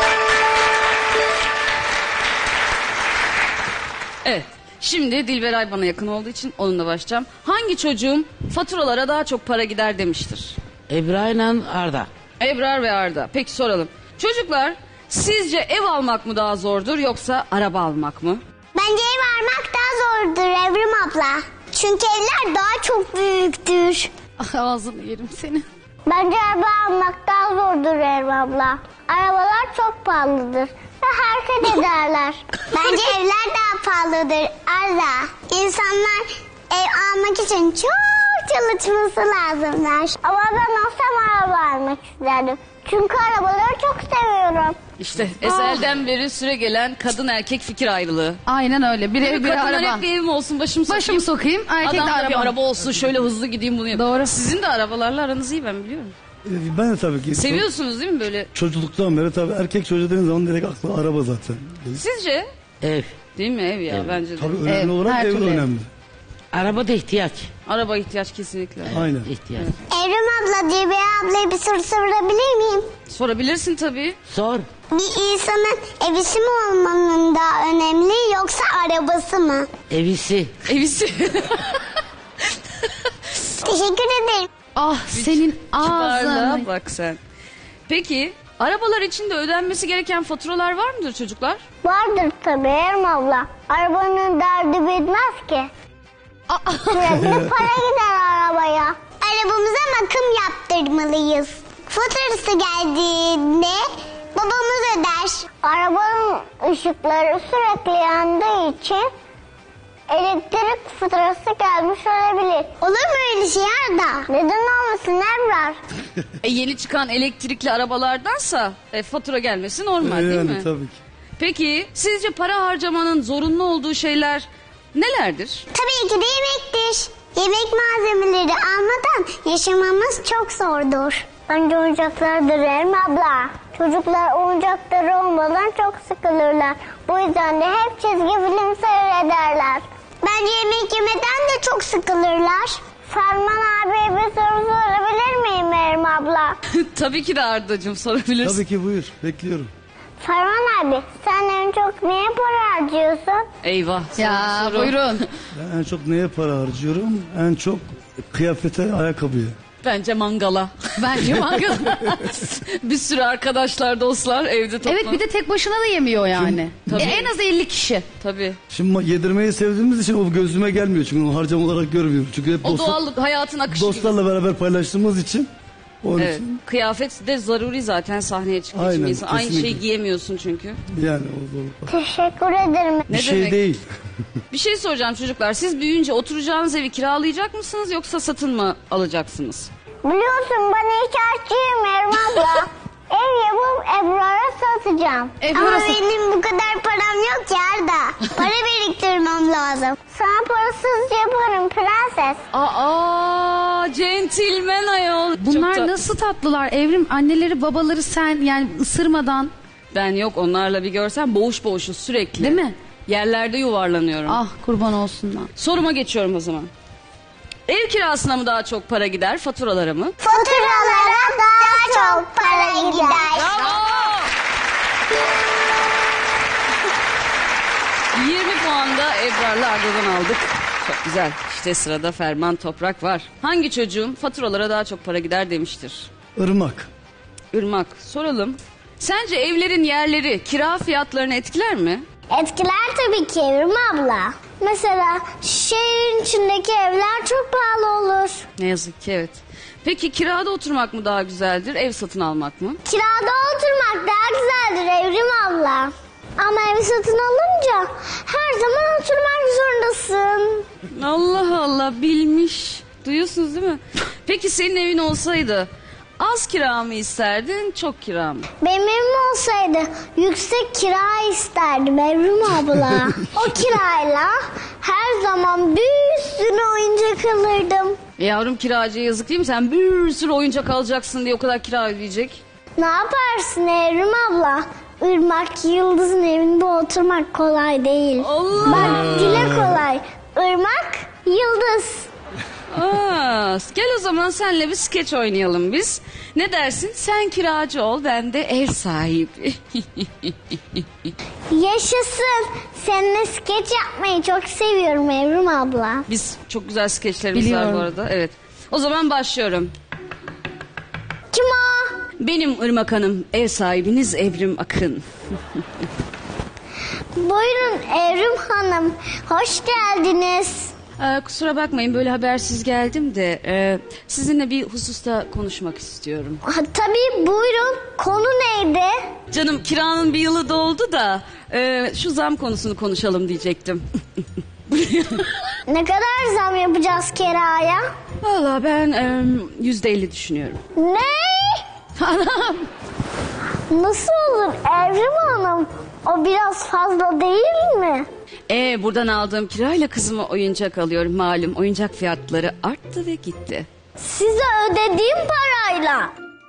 Evet. Şimdi Dilberay bana yakın olduğu için onunla başlayacağım. Hangi çocuğum faturalara daha çok para gider demiştir? İbrahim Arda. Ebrar ve Arda. Peki soralım. Çocuklar, sizce ev almak mı daha zordur yoksa araba almak mı? Bence ev almak daha zordur Evrim abla. Çünkü evler daha çok büyüktür. Ah, ağzını yerim seni. Bence araba almak daha zordur Evrim abla. Arabalar çok pahalıdır ve hareket ederler. Bence evler daha pahalıdır Arda. İnsanlar ev almak için çok çalışması lazımlar. Ama ben olsam araba almak isterdim. Çünkü arabaları çok seviyorum. İşte ezelden beri süre gelen kadın erkek fikir ayrılığı. Aynen öyle. Bir ev bir Kadınlar araba. hep bir evim olsun, başımı sokayım. Başımı sokayım. Erkek de Adam da araba. bir araba olsun, şöyle hızlı gideyim bunu yapayım. Doğru. Sizin de arabalarla aranız iyi, ben biliyorum. Ee, Ben de tabii ki. Seviyorsunuz değil mi böyle? Çocukluktan beri tabii erkek çocuğu dediğin zaman direkt aklı araba zaten. Sizce? Ev. Değil mi ev ya, bence de. Tabii önemli Ev, olarak her ev türlü ev. önemli. Araba da ihtiyaç. Araba ihtiyaç kesinlikle. Aynen. İhtiyaç. Evrim abla diye bir ablaya bir soru sorabilir miyim? Sorabilirsin tabii. Sor. Bir insanın evisi mi olmanın daha önemli yoksa arabası mı? Evisi. Evisi. Teşekkür ederim. Ah senin Kibarlığa ağzın. bak sen. Peki arabalar için de ödenmesi gereken faturalar var mıdır çocuklar? Vardır tabii Evrim abla. Arabanın derdi bitmez ki. Sürekli para gider arabaya. Arabamıza bakım yaptırmalıyız. Faturası geldiğinde babamız öder. Arabanın ışıkları sürekli yandığı için elektrik faturası gelmiş olabilir. Olur mu öyle şey Arda? Neden olmasın Ebrar? E, yeni çıkan elektrikli arabalardansa e, fatura gelmesi normal değil Yani mi? tabii ki. Peki sizce para harcamanın zorunlu olduğu şeyler nelerdir? Tabii ki de yemektir. Yemek malzemeleri almadan yaşamamız çok zordur. Bence oyuncaklardır Evrim abla. Çocuklar oyuncakları olmadan çok sıkılırlar. Bu yüzden de hep çizgi film seyrederler. Bence yemek yemeden de çok sıkılırlar. Ferman abiye bir soru sorabilir miyim Evrim abla? Tabii ki de Arda'cığım sorabilirsin. Tabii ki buyur. Bekliyorum. Ferman abi sen en çok neye para harcıyorsun? Eyvah. Ya soru, soru. buyurun. Ben en çok neye para harcıyorum? En çok kıyafete, ayakkabıya. Bence mangala. Bence mangal. Bir sürü arkadaşlar, dostlar evde toplanıp. Evet bir de tek başına da yemiyor yani. Tabii. E, en az elli kişi. Tabii. Şimdi ma- yedirmeyi sevdiğimiz için o gözüme gelmiyor. Çünkü onu harcam olarak görmüyorum. Çünkü hep O dostlar- doğal hayatın akışı gibi. dostlarla beraber paylaştığımız için. Onun Evet. için Kıyafet de zaruri zaten sahneye çıkmak için Aynen, insan. Aynı kesinlikle. şeyi giyemiyorsun çünkü. yani o zorluk var. Teşekkür ederim. Bir Ne şey demek? değil. Bir şey soracağım çocuklar. Siz büyüyünce oturacağınız evi kiralayacak mısınız yoksa satın mı alacaksınız? Biliyorsun ben inşaatçıyım Evrim abla. Ev yapıp Ebrar'a satacağım. Ebrar'a Ama sat- benim bu kadar param yok ki Arda. Para biriktirmem lazım. Sana parasız yaparım prenses. Aa, centilmen ayol. Bunlar Çok tat- nasıl tatlılar Evrim, anneleri babaları sen yani ısırmadan. Ben yok onlarla bir görsem boğuş boğuşuz sürekli. Değil mi? Yerlerde yuvarlanıyorum. Ah kurban olsunlar. Soruma geçiyorum o zaman. Ev kirasına mı daha çok para gider, faturalara mı? Faturalara daha çok para gider. Bravo! yirmi puan da Ebrar'la Arda'dan aldık. Çok güzel. İşte sırada Ferman Toprak var. Hangi çocuğum faturalara daha çok para gider demiştir? Irmak. Irmak, soralım. Sence evlerin yerleri kira fiyatlarını etkiler mi? Etkiler tabii ki Evrim abla. Mesela şehrin içindeki evler çok pahalı olur. Ne yazık ki evet. Peki kirada oturmak mı daha güzeldir, ev satın almak mı? Kirada oturmak daha güzeldir Evrim abla. Ama evi satın alınca her zaman oturmak zorundasın. Allah Allah bilmiş. Duyuyorsunuz değil mi? Peki senin evin olsaydı az kira mı isterdin, çok kira mı? Benim evim olsaydı yüksek kira isterdim Evrim abla. O kirayla her zaman bir sürü oyuncak alırdım. E yavrum, kiracıya yazık değil mi? Sen bir sürü oyuncak alacaksın diye o kadar kira ödeyecek. Ne yaparsın Evrim abla? Irmak Yıldız'ın evinde oturmak kolay değil. Allah! Bak dile kolay. Irmak Yıldız. Aa, gel o zaman senle bir skeç oynayalım biz. Ne dersin? Sen kiracı ol, ben de ev sahibi. Yaşasın. Seninle skeç yapmayı çok seviyorum Evrim abla. Biz çok güzel skeçlerimiz var Biliyorum. bu arada. Evet. O zaman başlıyorum. Kim o? Benim Irmak Hanım, ev sahibiniz Evrim Akın. Buyurun Evrim Hanım. Hoş geldiniz. Ee, kusura bakmayın, böyle habersiz geldim de e, sizinle bir hususta konuşmak istiyorum. Ha, tabii buyurun. Konu neydi? Canım, kiranın bir yılı doldu da e, şu zam konusunu konuşalım diyecektim. Ne kadar zam yapacağız kiraya? Vallahi ben e, yüzde elli düşünüyorum. Ne? Nasıl olur Evrim Hanım? O biraz fazla değil mi? E, buradan aldığım kirayla kızıma oyuncak alıyorum. Malum oyuncak fiyatları arttı ve gitti. Size ödediğim parayla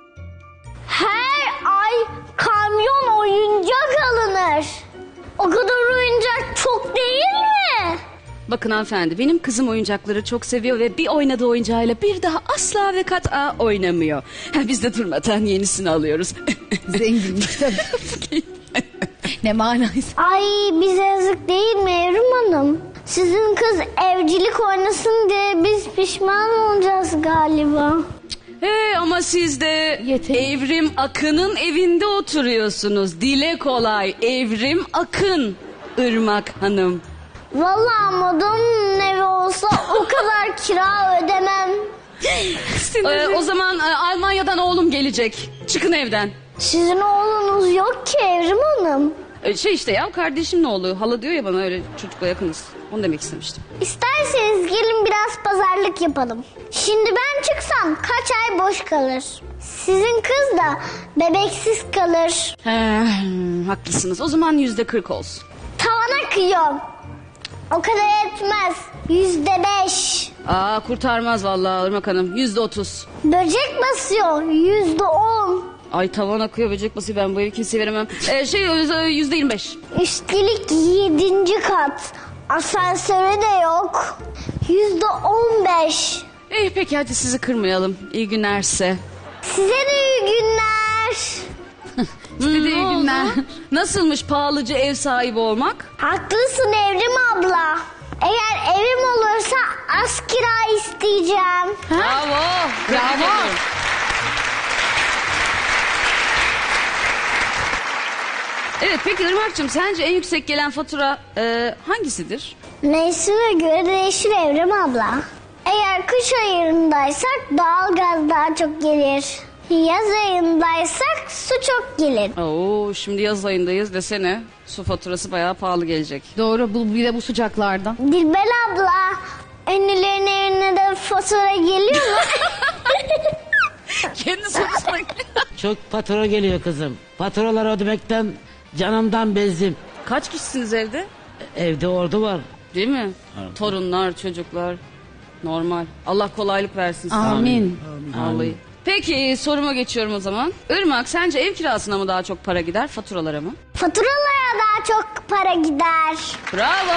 her ay kamyon oyuncak alınır. O kadar oyuncak çok değil mi? Bakın hanımefendi, benim kızım oyuncakları çok seviyor ve bir oynadığı oyuncağıyla bir daha asla ve kat'a oynamıyor. Ha, biz de durmadan yenisini alıyoruz. Zenginlik tabii. Ne manaysa. Ay bize yazık değil mi Evrim Hanım? Sizin kız evcilik oynasın diye biz pişman olacağız galiba. He, ama siz de Yeter. Evrim Akın'ın evinde oturuyorsunuz. Dile kolay, Evrim Akın, Irmak Hanım. Vallahi Madonna'nın evi olsa o kadar kira ödemem. Ee, o zaman e, Almanya'dan oğlum gelecek. Çıkın evden. Sizin oğlunuz yok ki Evrim Hanım. Ee, şey işte ya, kardeşim ne oluyor? Hala diyor ya bana, öyle çocukla yakınız. Onu demek istemiştim. İsterseniz gelin biraz pazarlık yapalım. Şimdi ben çıksam kaç ay boş kalır? Sizin kız da bebeksiz kalır. He, haklısınız. O zaman yüzde kırk olsun. Tavana kıyıyorum. O kadar etmez. Yüzde beş. Aa, kurtarmaz vallahi Irmak Hanım. Yüzde otuz. Böcek basıyor. Yüzde on. Ay, tavan akıyor, böcek basıyor, ben bu evi kimseye veremem. Ee, şey yüzde yirmi beş. Üstelik yedinci kat. Asansörü de yok. Yüzde on beş. İyi peki, hadi sizi kırmayalım. İyi günlerse. Size de iyi günler. Size de iyi günler. Nasılmış pahalıcı ev sahibi olmak? Haklısın Evrim abla. Eğer evim olursa az kira isteyeceğim. Bravo. Bravo. Evet, peki Irmak'cığım, sence en yüksek gelen fatura e, hangisidir? Mevsime göre değişir Evrim abla. Eğer kış ayındaysak doğalgaz daha çok gelir. Yaz ayındaysak su çok gelir. Oo, şimdi yaz ayındayız desene. Su faturası bayağı pahalı gelecek. Doğru, bu bir de bu sıcaklarda. Dilber abla, ünlülerin evine de fatura geliyor mu? Kendi sorusuna Çok fatura geliyor kızım. Faturaları ödemekten canımdan bezdim. Kaç kişisiniz evde? Evde ordu var. Değil mi? Torunlar, çocuklar. Normal. Allah kolaylık versin size. Amin. Vallahi. Peki soruma geçiyorum o zaman. Irmak, sence ev kirasına mı daha çok para gider, faturalara mı? Faturalara daha çok para gider. Bravo.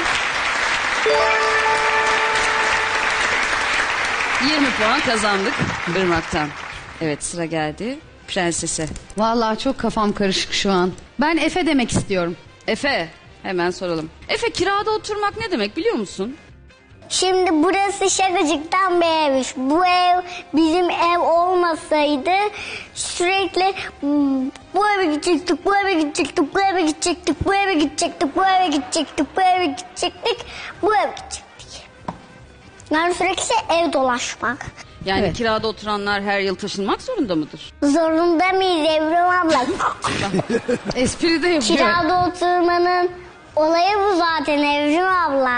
yirmi puan kazandık Irmak'tan. Evet, sıra geldi prensese. Vallahi çok kafam karışık şu an. Ben Efe demek istiyorum. Efe, hemen soralım. Efe, kirada oturmak ne demek biliyor musun? Şimdi burası şakacıktan bir evmiş. Bu ev bizim ev olmasaydı sürekli hmm, bu eve gidecektik, bu eve gidecektik, bu eve gidecektik, bu eve gidecektik, bu eve gidecektik, bu eve gidecektik, bu eve gidecektik. Yani sürekli ev dolaşmak. Yani Evet. kirada oturanlar her yıl taşınmak zorunda mıdır? Zorunda mıyız Evrim abla? Espri de yapıyor. Kirada oturmanın olayı bu zaten Evrim abla.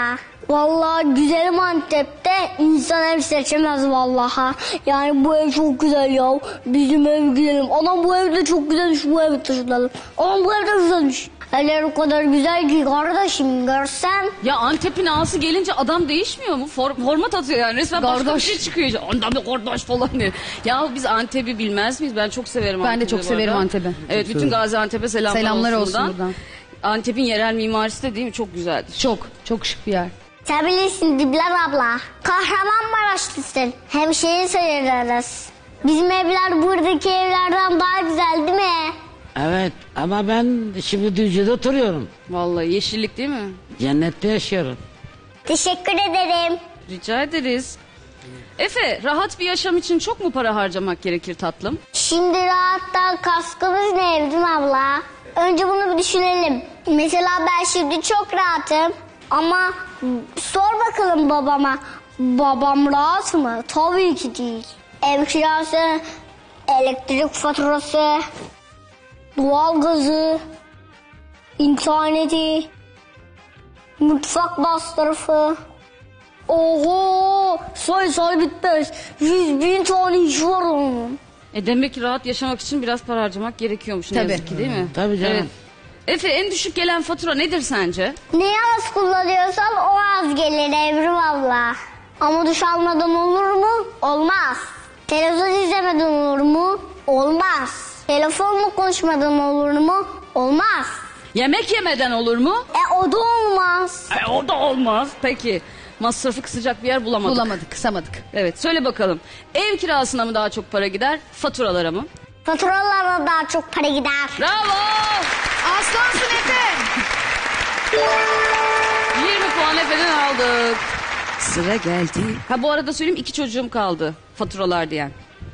Vallahi güzelim Antep'te insan ev seçemez vallaha. Yani bu ev çok güzel ya. Bizim ev güzelim. Anam bu ev de çok güzelmiş, bu evi taşıtalım. Anam bu ev de güzelmiş. Eller o kadar güzel ki kardeşim görsen. Ya Antep'in ağası gelince adam değişmiyor mu? For, format atıyor yani. Resmen başka bir Kardeş. şey çıkıyor. İşte. Ondan bir kardeş falan diyor. Ya biz Antep'i bilmez miyiz? Ben çok severim Ben de Antep'i çok bu severim arada. Antep'i. Evet, bütün Gaziantep'e selamlar, Selamlar olsun, olsun buradan. buradan. Antep'in yerel mimarisi de değil mi? Çok güzeldir. Çok, çok şık bir yer. Sen bilirsin Dibler abla. Kahramanmaraşlısın. Hemşehri sayılırız. Bizim evler buradaki evlerden daha güzel değil mi? Evet ama ben şimdi Düzce'de oturuyorum. Vallahi yeşillik değil mi? Cennette yaşıyorum. Teşekkür ederim. Rica ederiz. Efe, rahat bir yaşam için çok mu para harcamak gerekir tatlım? Şimdi rahattan kaskımız ne Evrim abla? Önce bunu bir düşünelim. Mesela ben şimdi çok rahatım. Ama sor bakalım babama. Babam rahat mı? Tabii ki değil. Ev kirası, elektrik faturası, doğalgazı, interneti, mutfak masrafı. Oho! Say say bitmez. Yüz bin tane iş var onun. E demek ki rahat yaşamak için biraz para harcamak gerekiyormuş ne Tabii. yazık ki değil mi? Tabii canım. Evet. Efe, en düşük gelen fatura nedir sence? Neyi az kullanıyorsan o az gelir Evrim abla. Ama duş almadan olur mu? Olmaz. Televizyon izlemeden olur mu? Olmaz. Telefonla konuşmadan olur mu? Olmaz. Yemek yemeden olur mu? E o da olmaz. E, o da olmaz. Peki, masrafı kısacak bir yer bulamadık. Bulamadık, kısamadık. Evet, söyle bakalım. Ev kirasına mı daha çok para gider, faturalara mı? Faturalara daha çok para gider. Bravo! Aslansın Efe. yirmi puan Efe'den aldık. Sıra geldi. Ha bu arada söyleyeyim, iki çocuğum kaldı faturalar diyen.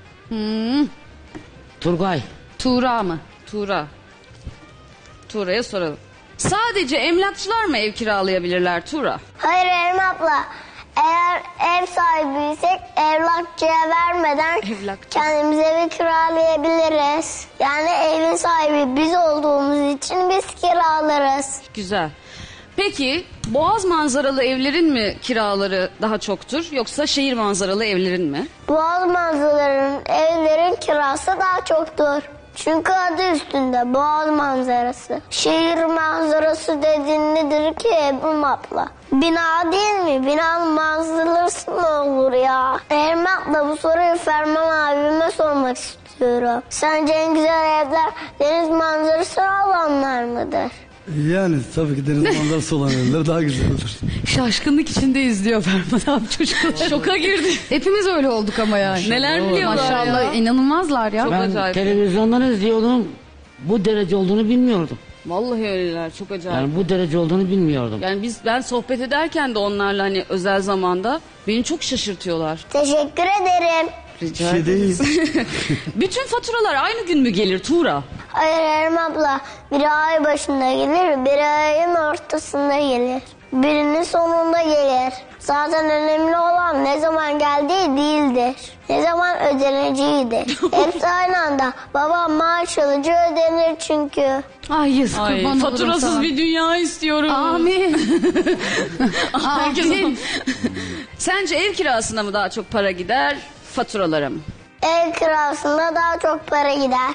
Turgay. Tuğra mı? Tuğra. Tuğra'ya soralım. Sadece emlakçılar mı ev kiralayabilirler Tuğra? Hayır Evrim abla. Eğer ev sahibiysek evlakçıya vermeden Evlakçı. kendimiz evi kiralayabiliriz. Yani evin sahibi biz olduğumuz için biz kiralarız. Güzel. Peki boğaz manzaralı evlerin mi kiraları daha çoktur yoksa şehir manzaralı evlerin mi? Boğaz manzaraların evlerin kirası daha çoktur. Çünkü adı üstünde boğaz manzarası. Şehir manzarası dediğin nedir ki Ebru abla? Bina değil mi? Binanın manzarası ne olur ya? Ebru abla bu soruyu Ferman abime sormak istiyorum. Sence en güzel evler deniz manzarası olanlar mıdır? Yani tabii ki deniz manzarası olan evler daha güzel olur. Şaşkınlık içinde izliyor Ferman abi çocuklar. Şoka girdi. Hepimiz öyle olduk ama yani. Neler biliyorlar Maşallah ya. inanılmazlar ya. Çok Ben acayip. televizyondan izliyordum. Bu derece olduğunu bilmiyordum. Vallahi öyleler, çok acayip. Yani, Yani bu derece olduğunu bilmiyordum. biz ben sohbet ederken de onlarla hani özel zamanda beni çok şaşırtıyorlar. Teşekkür ederim. Rica Bir şey ederim. değil. Bütün faturalar aynı gün mü gelir Tuğra? Hayır Erem abla, biri ay başında gelir, biri ayın ortasında gelir. Birinin sonunda gelir. Zaten önemli olan ne zaman geldiği değildir. Ne zaman ödeneceğidir. Hepsi aynı anda. Babam maaş alınca ödenir çünkü. Ay yazık Ay, kurban olurum faturasız sana. bir dünya istiyorum. Amin. Herkes Amin. Sence ev kirasına mı daha çok para gider, faturalara mı? Ev kirasında daha çok para gider.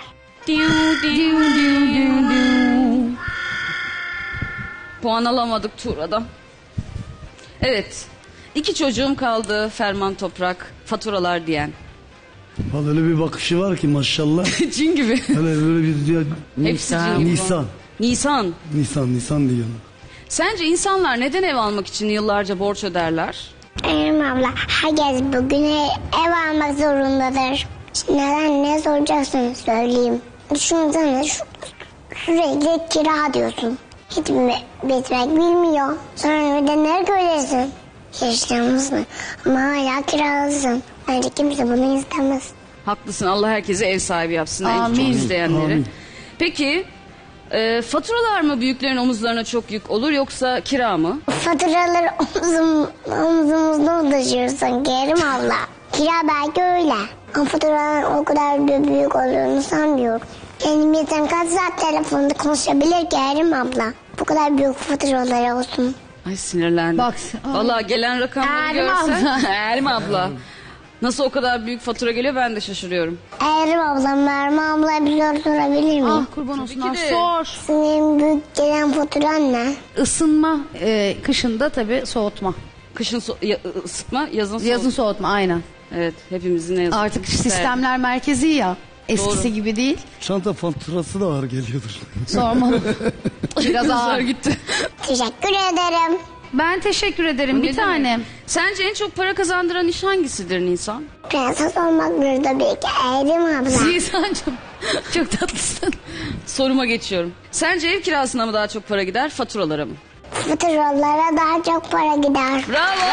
Puan alamadık Tuğra'dan. Evet. İki çocuğum kaldı Ferman Toprak, faturalar diyen. Vallahi öyle bir bakışı var ki maşallah. Cin gibi. Öyle böyle bir diyor. Hepsi cin gibi. Nisan. Nisan. Nisan, Nisan diyor. Sence insanlar neden ev almak için yıllarca borç öderler? Erem abla, herkes bugün ev almak zorundadır. Neden, ne soracaksın söyleyeyim. Düşünsene şu, sürekli kira diyorsun. Hiç mi bitmek bilmiyor. Sonra ödenir görüyorsun. Yaşlanmış mı? Ama hala kiralısın. Bence kimse bunu istemez. Haklısın, Allah herkese ev sahibi yapsın. En Amin. çok isteyenleri. Amin. Peki e, faturalar mı büyüklerin omuzlarına çok yük olur yoksa kira mı? Faturaları omzum, omzumuzda mı taşıyoruz sanki Erem abla? Kira belki öyle. Ama faturaların o kadar da büyük olduğunu sanmıyorum. Yani bir insan kaç saat telefonda konuşabilir ki Erem abla? Bu kadar büyük faturalar olsun. Ay sinirlendim. Bak, ay. Vallahi gelen rakamları Erlim görsen. abla. Erlim abla. Nasıl o kadar büyük fatura geliyor ben de şaşırıyorum. Evrim ablam, Merve abla bir soru sorabilir miyim? Ah kurban olsunlar. ki de. Sor. Senin büyük gelen faturan ne? Isınma e, kışında tabii soğutma. Kışın so- ya- ısıtma, yazın soğuk. Yazın soğutma aynen. Evet, hepimizin ne yazık. Artık sistemler merkezi ya. Eskisi Doğru. gibi değil. Çanta faturası da var geliyordur. Sorma. Biraz Kızlar ağır. gitti. Teşekkür ederim. Ben teşekkür ederim Ne bir demek? tanem. Sence en çok para kazandıran iş hangisidir Nisan? Prenses olmak bir tabii ki Evrim abla. Nisan'cığım çok tatlısın. Soruma geçiyorum. Sence ev kirasına mı daha çok para gider, faturalara mı? Faturalara daha çok para gider. Bravo!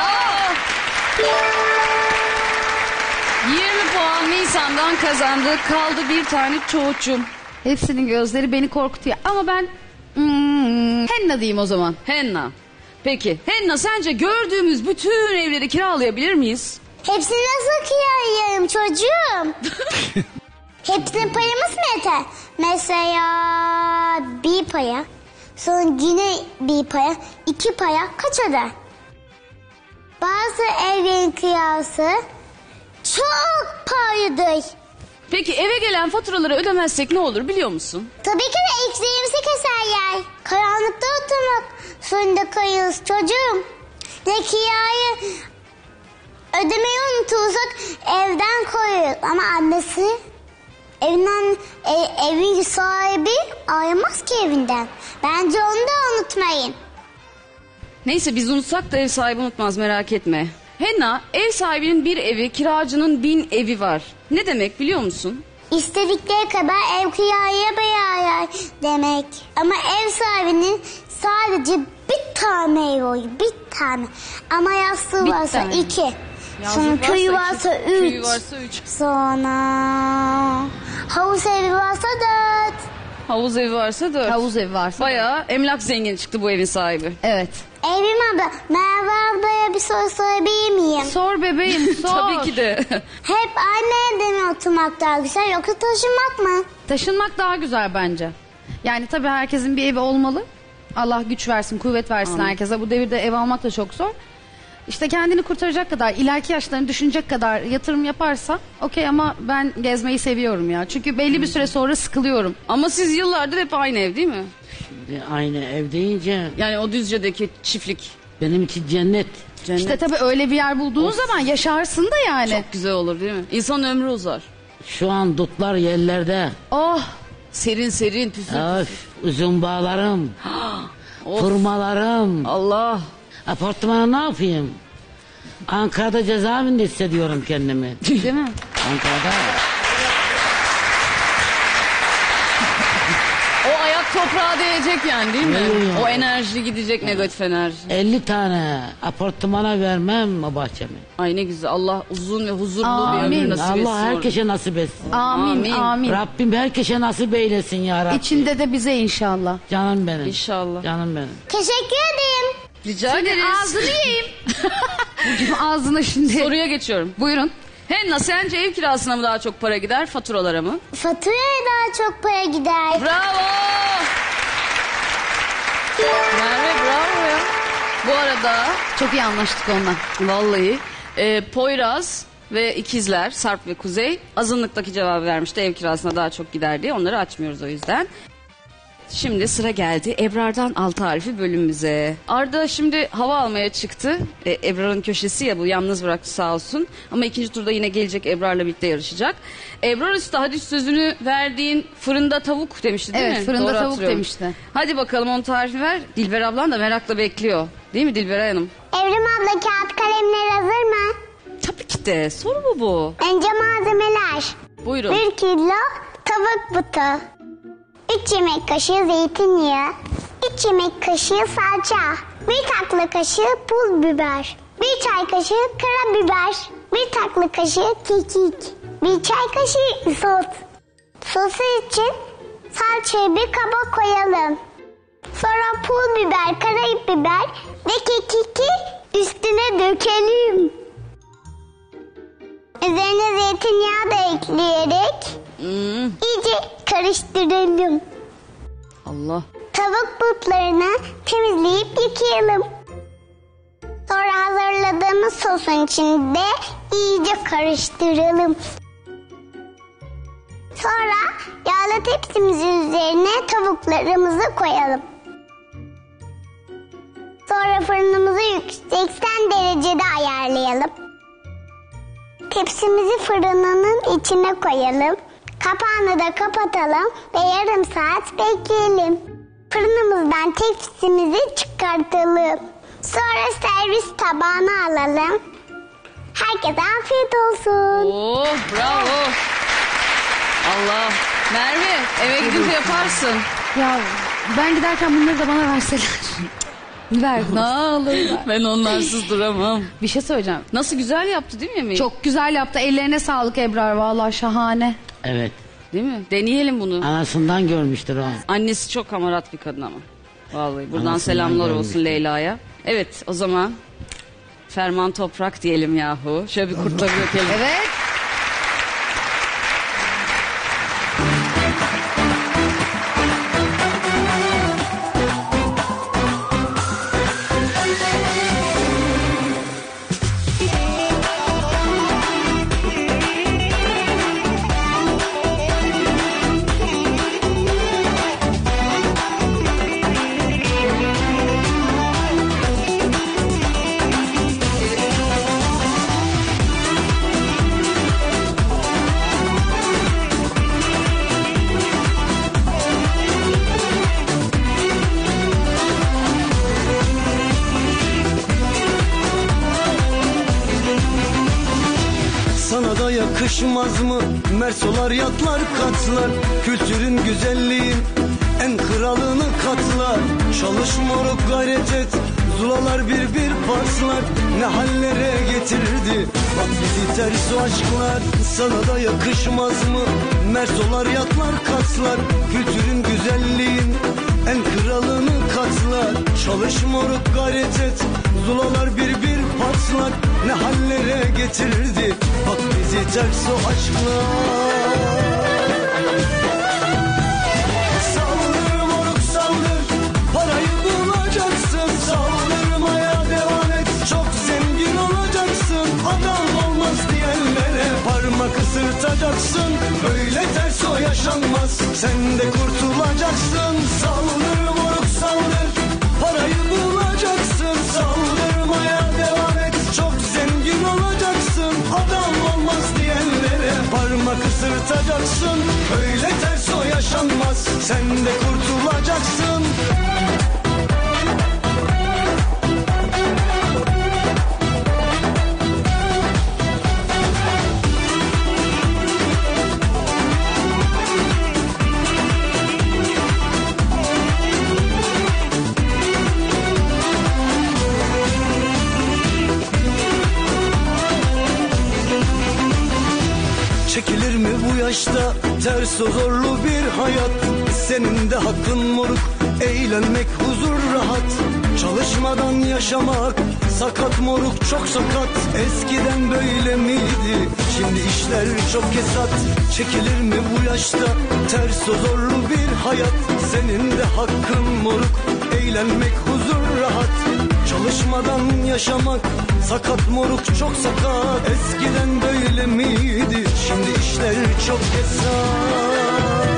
yirmi puan Nisan'dan kazandı. Kaldı bir tane çocuğum. Hepsinin gözleri beni korkutuyor. Ama ben hmm, henna diyeyim o zaman. Henna. Peki Henna sence gördüğümüz bütün evleri kiralayabilir miyiz? Hepsini nasıl kiralayayım çocuğum? Hepsine payımız mı yeter? Mesela bir paya, sonra yine bir paya, iki paya kaç eder? Bazı evlerin kirası çok pahalıdır. Peki eve gelen faturaları ödemezsek ne olur biliyor musun? Tabii ki de ekmeğimizi keser yer. Karanlıkta oturmak zorunda kalıyoruz çocuğum. Ne kirayı ödemeyi unutursak evden koyuyoruz. Ama annesi evinden, e, evin sahibi ayrılmaz ki evinden. Bence onu da unutmayın. Neyse biz unutsak da ev sahibi unutmaz merak etme. Henna ev sahibinin bir evi, kiracının bin evi var. Ne demek biliyor musun? İstedikleri kadar ev kiraya bayar demek. Ama ev sahibinin sadece bir tane ev oluyor. Bir tane. Ama yastığı Bir varsa tane. iki. Yazlık Sonra varsa köyü iki, varsa üç. köyü varsa üç. Sonra havuz evi varsa dört. Havuz evi varsa dört. Havuz evi varsa. Bayağı emlak zengini çıktı bu evin sahibi. Evet. Evrim abla, Merve ablaya bir soru sorabilir miyim? Sor bebeğim sor. Tabii ki de. Hep aynı evde mi oturmak daha güzel yoksa taşınmak mı? Taşınmak daha güzel bence. Yani tabii herkesin bir evi olmalı. Allah güç versin, kuvvet versin herkese. Bu devirde ev almak da çok zor. İşte kendini kurtaracak kadar, ileriki yaşlarını düşünecek kadar yatırım yaparsa okey ama ben gezmeyi seviyorum ya. Çünkü belli bir süre sonra sıkılıyorum. Ama siz yıllardır hep aynı ev değil mi? Şimdi aynı ev deyince Yani o Düzce'deki çiftlik. benim için cennet. Cennet. İşte tabii öyle bir yer bulduğun zaman yaşarsın da yani. Çok güzel olur değil mi? İnsan ömrü uzar. Şu an dutlar yerlerde. Oh Serin serin püfür. Öf, üzüm bağlarım, Of. hurmalarım. Allah. Apartmana ne yapayım? Ankara'da cezaevinde hissediyorum kendimi. Değil mi? Ankara'da. O ayak toprağa değecek yani değil mi? Değiyor. O enerji gidecek, negatif enerji. elli tane apartmana vermem o bahçemi. Ay ne güzel. Allah uzun ve huzurlu bir Amin. ömür nasip etsin. Allah herkese nasip etsin. amin Amin. amin. Rabbim herkese nasip eylesin ya Rabbim. İçinde de bize inşallah. Canım benim. İnşallah. Canım benim. Teşekkür ederim. Rica ederiz. Ağzını yiyeyim. Bugün ağzına şimdi. Soruya geçiyorum. Buyurun. Henna sence ev kirasına mı daha çok para gider, faturalara mı? Faturaya daha çok para gider. Bravo! Merve bravo ya. Bu arada Çok iyi anlaştık onunla. vallahi e, Poyraz ve ikizler Sarp ve Kuzey azınlıktaki cevabı vermişti. Ev kirasına daha çok gider diye. Onları açmıyoruz o yüzden. Şimdi sıra geldi Ebrar'dan al tarifi bölümümüze. Arda şimdi hava almaya çıktı. E, Ebrar'ın köşesi ya bu, yalnız bıraktı sağ olsun. Ama ikinci turda yine gelecek, Ebrar'la birlikte yarışacak. Ebrar Usta hadi sözünü verdiğin fırında tavuk demişti değil Evet, mi? fırında Doğru tavuk hatırlıyorum. demişti. Hadi bakalım onun tarifi ver. Dilber ablan da merakla bekliyor. Değil mi Dilber Hanım? Evrim abla kağıt kalemler hazır mı? Tabii ki de. Soru mu bu? Önce malzemeler. Buyurun. Bir kilo tavuk butu. Üç yemek kaşığı zeytinyağı. Üç yemek kaşığı salça. Bir tatlı kaşığı pul biber. Bir çay kaşığı karabiber. Bir tatlı kaşığı kekik. Bir çay kaşığı isot. Sosu için salçayı bir kaba koyalım. Sonra pul biber, karabiber ve kekiki üstüne dökelim. Üzerine zeytinyağı da ekleyerek Hmm, iyice karıştıralım. Allah. Tavuk butlarını temizleyip yıkayalım. Sonra hazırladığımız sosun içinde iyice karıştıralım. Sonra yağlı tepsimizin üzerine tavuklarımızı koyalım. Sonra fırınımızı yüksek seksen derecede ayarlayalım. Tepsimizi fırının içine koyalım. Kapağını da kapatalım ve yarım saat bekleyelim. Fırınımızdan tepsimizi çıkartalım. Sonra servis tabağına alalım. Herkese afiyet olsun. Oh bravo. Allah. Merve eve gidince yaparsın. Ya ben giderken bunları da bana verseler. Ver ne olur ver. Ben onlarsız duramam. Bir şey söyleyeceğim. Nasıl güzel yaptı değil mi yemeği? Çok güzel yaptı. Ellerine sağlık Ebrar. Vallahi şahane. Evet. Değil mi? Deneyelim bunu. Anasından görmüştür o. Annesi çok hamarat bir kadın ama. Vallahi buradan Anasından selamlar olsun görmüştür. Leyla'ya. Evet o zaman Ferman Toprak diyelim yahu. Şöyle bir kurtları dökelim. Evet. Sana da yakışmaz mı? Mersolar, yatlar, katlar. Kültürün, güzelliğin en kralını katlar. Çalış moruk, gayret et. Zulalar bir bir paslar. Ne hallere getirdi bak bizi ters o aşklar. Sana da yakışmaz mı? Mersolar, yatlar, katlar. Kültürün, güzelliğin en kralını katlar. Çalış moruk, gayret et. Zulalar bir bir paslar. Ne hallere getirdi bak bizi ters o aşklar. Saldır moruk saldır, parayı bulacaksın. Saldırmaya devam et, çok zengin olacaksın. Adam olmaz diyenlere parmak ısırtacaksın. Böyle ters o yaşanmaz, sen de kurtulacaksın. Saldır moruk saldır, parayı bulacaksın. Saldırmaya devam et, çok zengin olacaksın. Adam olmaz diyenlere parmak ısırtacaksın. Öyle ters o yaşanmaz, sen de kurtulacaksın. Çekilir mi bu yaşta ters o zorlu bir hayat? Senin de hakkın moruk, eğlenmek huzur rahat. Çalışmadan yaşamak sakat moruk, çok sakat. Eskiden böyle miydi? Şimdi işler çok kesat. Çekilir mi bu yaşta ters o zorlu bir hayat? Senin de hakkın moruk, eğlenmek huzur rahat. Çalışmadan yaşamak sakat moruk, çok sakat. Eskiden böyle miydi? Şimdi işler çok kesat.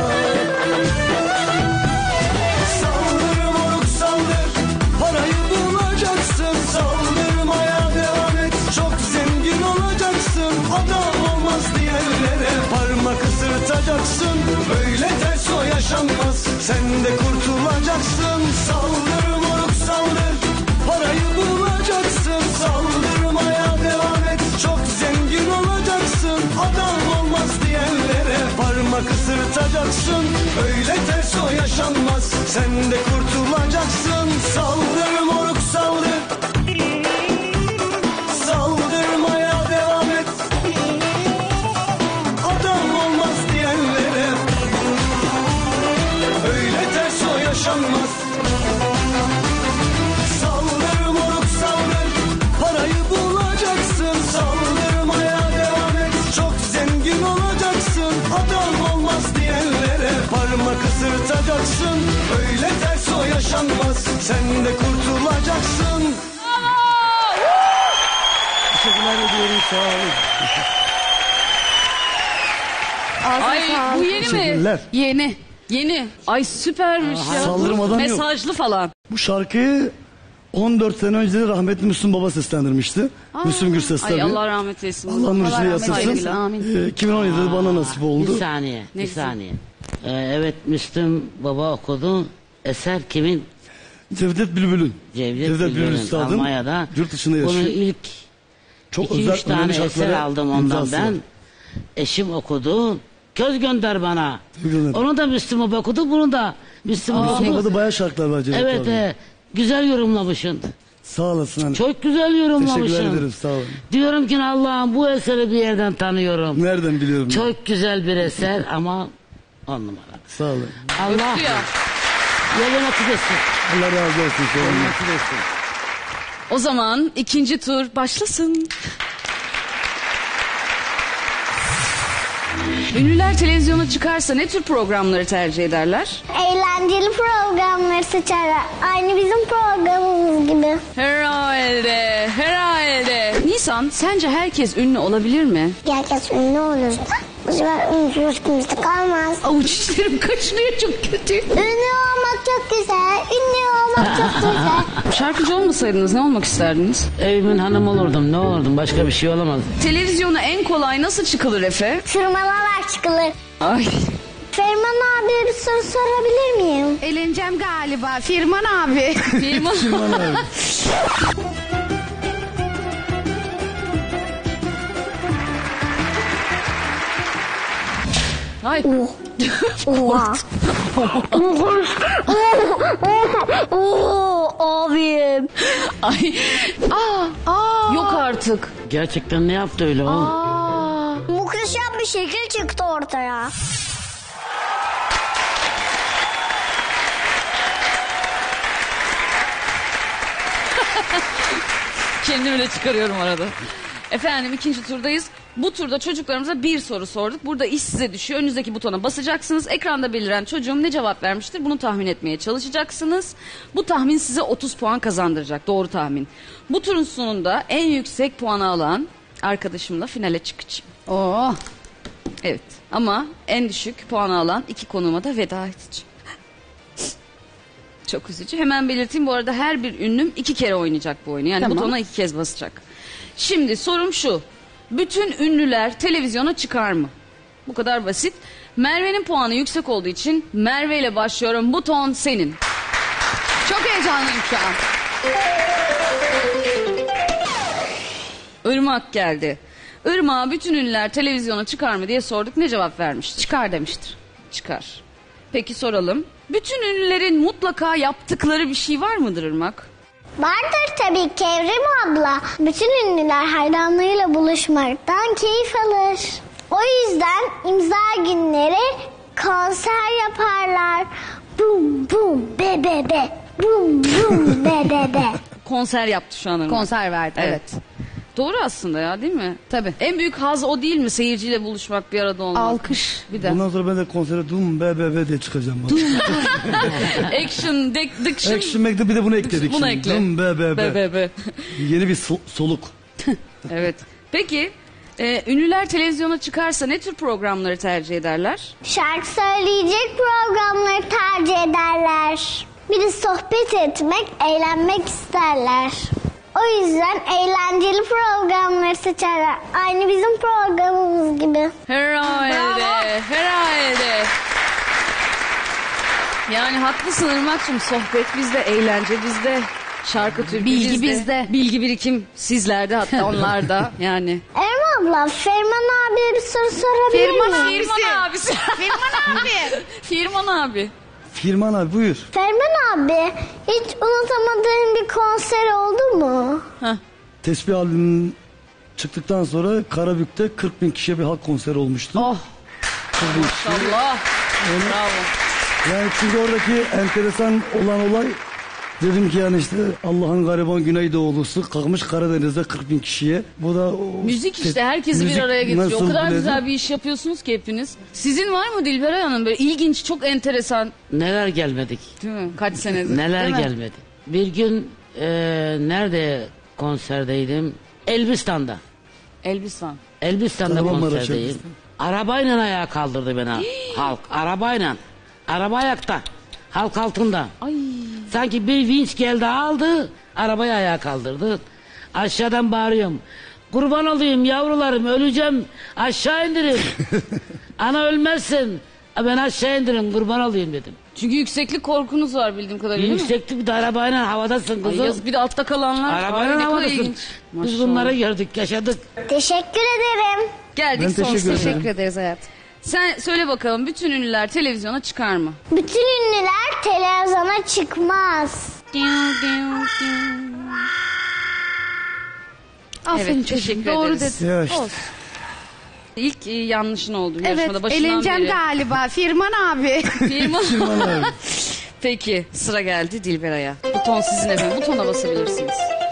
Saldır moruk saldır, parayı bulacaksın. Saldırmaya devam et, çok zengin olacaksın. Adam olmaz diyenlere parmak ısırtacaksın. Böyle ters o yaşanmaz, sen de kurtulacaksın. Saldır moruk saldır, parayı bulacaksın. Saldırmaya devam et, çok zengin olacaksın. Adam olmaz diyenlere parmak ısırtacaksın. Öyle ters o yaşanmaz, sen de kurtulacaksın. Saldır moruk saldır, saldırmaya devam et. Adam olmaz diyenlere öyle ters o yaşanmaz. Saldır moruk saldır, parayı bulacaksın. Saldırmaya devam et, çok zengin olacaksın. Adam olmaz diyenlere parmak ısırtacaksın. Öyle ters o yaşanmaz, sen de kurtulacaksın. Bravo! ediyorum. Sağ olun. Ay bu yeni mi? Teşekkürler. Yeni. Yeni. Ay süpermiş ya. Saldırmadan yok. Mesajlı falan. Bu şarkıyı on dört sene önce rahmetli Müslüm Baba seslendirmişti. Müslüm Gürses tabii. Ay Allah rahmet eylesin. Allah nur içine rahmet yatırsın. eylesin, amin. Ee, iki bin on yedide bana nasip oldu. Bir saniye, Ne bir güzel. saniye. Ee, evet Müslüm Baba okudu. Eser kimin? Cevdet Bülbül'ün. Cevdet, Cevdet Bülbül Bülbül'ün üstadım. Almanya'da. Yurt dışında yaşıyor. Bunu ilk Çok iki özel, üç tane önemli eser şarkılara aldım ondan imzası var. ben. Eşim okudu. Köz gönder bana. Köz gönder. Onu da Müslüm Baba okudu. Bunu da Müslüm Baba Müslüm okudu. Baba'da bayağı şarkılar var Cevdet Evet abi. e, güzel yorumlamışsın. Sağ olasın. Hani. Çok güzel Teşekkür yorumlamışsın. ederim sağ olun. Diyorum ki Allah'ım bu eseri bir yerden tanıyorum. Nereden biliyorum? ben? Çok güzel bir eser ama on numara. Sağ olun. Allah Öpüyor. yolunu açık etsin. Allah razı olsun. Sağ olun. Yolunu açık etsin. O zaman ikinci tur başlasın. Ünlüler televizyona çıkarsa ne tür programları tercih ederler? Eğlenceli programları seçerler. Aynı bizim programımız gibi. Herhalde, herhalde. Nisan, sence herkes ünlü olabilir mi? Herkes ünlü olursa bu sefer ünsüz kimse kalmaz. Avuç içlerim kaşınıyor çok kötü. Ünlü olmak çok güzel. Ünlü olmak çok güzel. Şarkıcı olmasaydınız ne olmak isterdiniz? Evimin hanım olurdum ne olurdum başka bir şey olamaz. Televizyona en kolay nasıl çıkılır Efe? Tırmanarak çıkılır. Ay. Ferman abiye bir soru sorabilir miyim? Eğleneceğim galiba. Firman abi. Firma. Ay. Oha. Oo, abim. Ay. Aa, aa. Yok artık. Gerçekten ne yaptı öyle o? Aa. Muhteşem bir şekil çıktı ortaya. Kendimi de çıkarıyorum arada. Efendim ikinci turdayız. Bu turda çocuklarımıza bir soru sorduk. Burada iş size düşüyor. Önünüzdeki butona basacaksınız. Ekranda beliren çocuğum ne cevap vermiştir? Bunu tahmin etmeye çalışacaksınız. Bu tahmin size otuz puan kazandıracak. Doğru tahmin. Bu turun sonunda en yüksek puanı alan arkadaşımla finale çıkacağım. Oo. Evet. Ama en düşük puanı alan iki konuğuma da veda edeceğim. Çok üzücü. Hemen belirteyim bu arada her bir ünlüm iki kere oynayacak bu oyunu. Yani Tamam. butona iki kez basacak. Şimdi sorum şu. Bütün ünlüler televizyona çıkar mı? Bu kadar basit. Merve'nin puanı yüksek olduğu için Merve ile başlıyorum. Buton senin. Çok heyecanlıyım şu an. Irmak geldi. Irmak'a bütün ünlüler televizyona çıkar mı diye sorduk. Ne cevap vermiştir? Çıkar demiştir. Çıkar. Peki soralım. Bütün ünlülerin mutlaka yaptıkları bir şey var mıdır Irmak? Vardır tabii ki Evrim abla. Bütün ünlüler hayranlarıyla buluşmaktan keyif alır. O yüzden imza günleri konser yaparlar. Bum bum be be be. Bum bum be be be. Konser yaptı şu an Irmak. Konser verdi. Evet. Evet. Doğru aslında ya değil mi? Tabii. En büyük haz o değil mi? Seyirciyle buluşmak, bir arada olmak. Alkış bir de. Bundan sonra ben de konsere dum be be be diye çıkacağım. Action, de- diction. Action Mac'de bir de bunu ekledik. Bunu şimdi. ekle. Dum be be be. Be be be. Yeni bir sol- soluk. Evet. Peki e, ünlüler televizyona çıkarsa ne tür programları tercih ederler? Şarkı söyleyecek programları tercih ederler. Bir de sohbet etmek, eğlenmek isterler. O yüzden eğlenceli programları seçerler. Aynı bizim programımız gibi. Herhalde, herhalde. Yani haklısın Irmak'cığım. Sohbet bizde, eğlence bizde, şarkı türkü Bilgi bizde. bizde. Bilgi birikim sizlerde, hatta onlarda yani. Erman abla, Ferman abiye bir soru sorabilir Ferman miyim? abi. Firman abisi. Firman abi. Firman abi. Firman abi buyur. Ferman abi, hiç unutamadığın bir konser oldu mu? Tesbih albümün çıktıktan sonra Karabük'te kırk bin kişiye bir halk konseri olmuştu. Oh. kırk bin kişi. Allah. Bravo. Yani çünkü oradaki enteresan olan olay dedim ki yani işte Allah'ın gariban Güneydoğulusu kalkmış Karadeniz'de kırk bin kişiye. Bu da o Müzik işte te- herkesi bir müzik araya getiriyor. O nasıl kadar bilelim? güzel bir iş yapıyorsunuz ki hepiniz. Sizin var mı Dilberay Hanım böyle ilginç, çok enteresan, Neler gelmedik. değil mi? Kaç senedir. Neler değil mi? gelmedi. Bir gün e, nerede konserdeydim? Elbistan'da. Elbistan. Elbistan'da Kahramanmaraş, konserdeyim. Elbistan. Arabayla ayağa kaldırdı beni halk. Arabayla. Araba ayakta. Halk altında. Ay. Sanki bir vinç geldi aldı. Arabayı ayağa kaldırdı. Aşağıdan bağırıyorum. Kurban olayım yavrularım öleceğim. Aşağı indirin. Ana ölmezsin. Ben aşağı indirin kurban olayım dedim. Çünkü yükseklik korkunuz var bildiğim kadarıyla değil mi? Yükseklik bir de arabayla havadasın Ay kızım. yazık, bir de altta kalanlar. Ay, Arabayla ne kadar havadasın. ilginç. Biz Maşallah. bunları gördük yaşadık. Teşekkür ederim. Geldik Ben son teşekkür soruya. ederim. Teşekkür ederiz hayat. Sen söyle bakalım, bütün ünlüler televizyona çıkar mı? Bütün ünlüler televizyona çıkmaz. Aferin Evet, çocuğum. teşekkür Doğru ederiz. dedin. Ya işte. Olsun. İlk e, yanlışın oldu yarışmada Evet başından eğleneceğim beri. galiba. Firman abi. Firma. Firman abi. Peki sıra geldi Dilberay'a. Buton sizin efendim. Butona basabilirsiniz.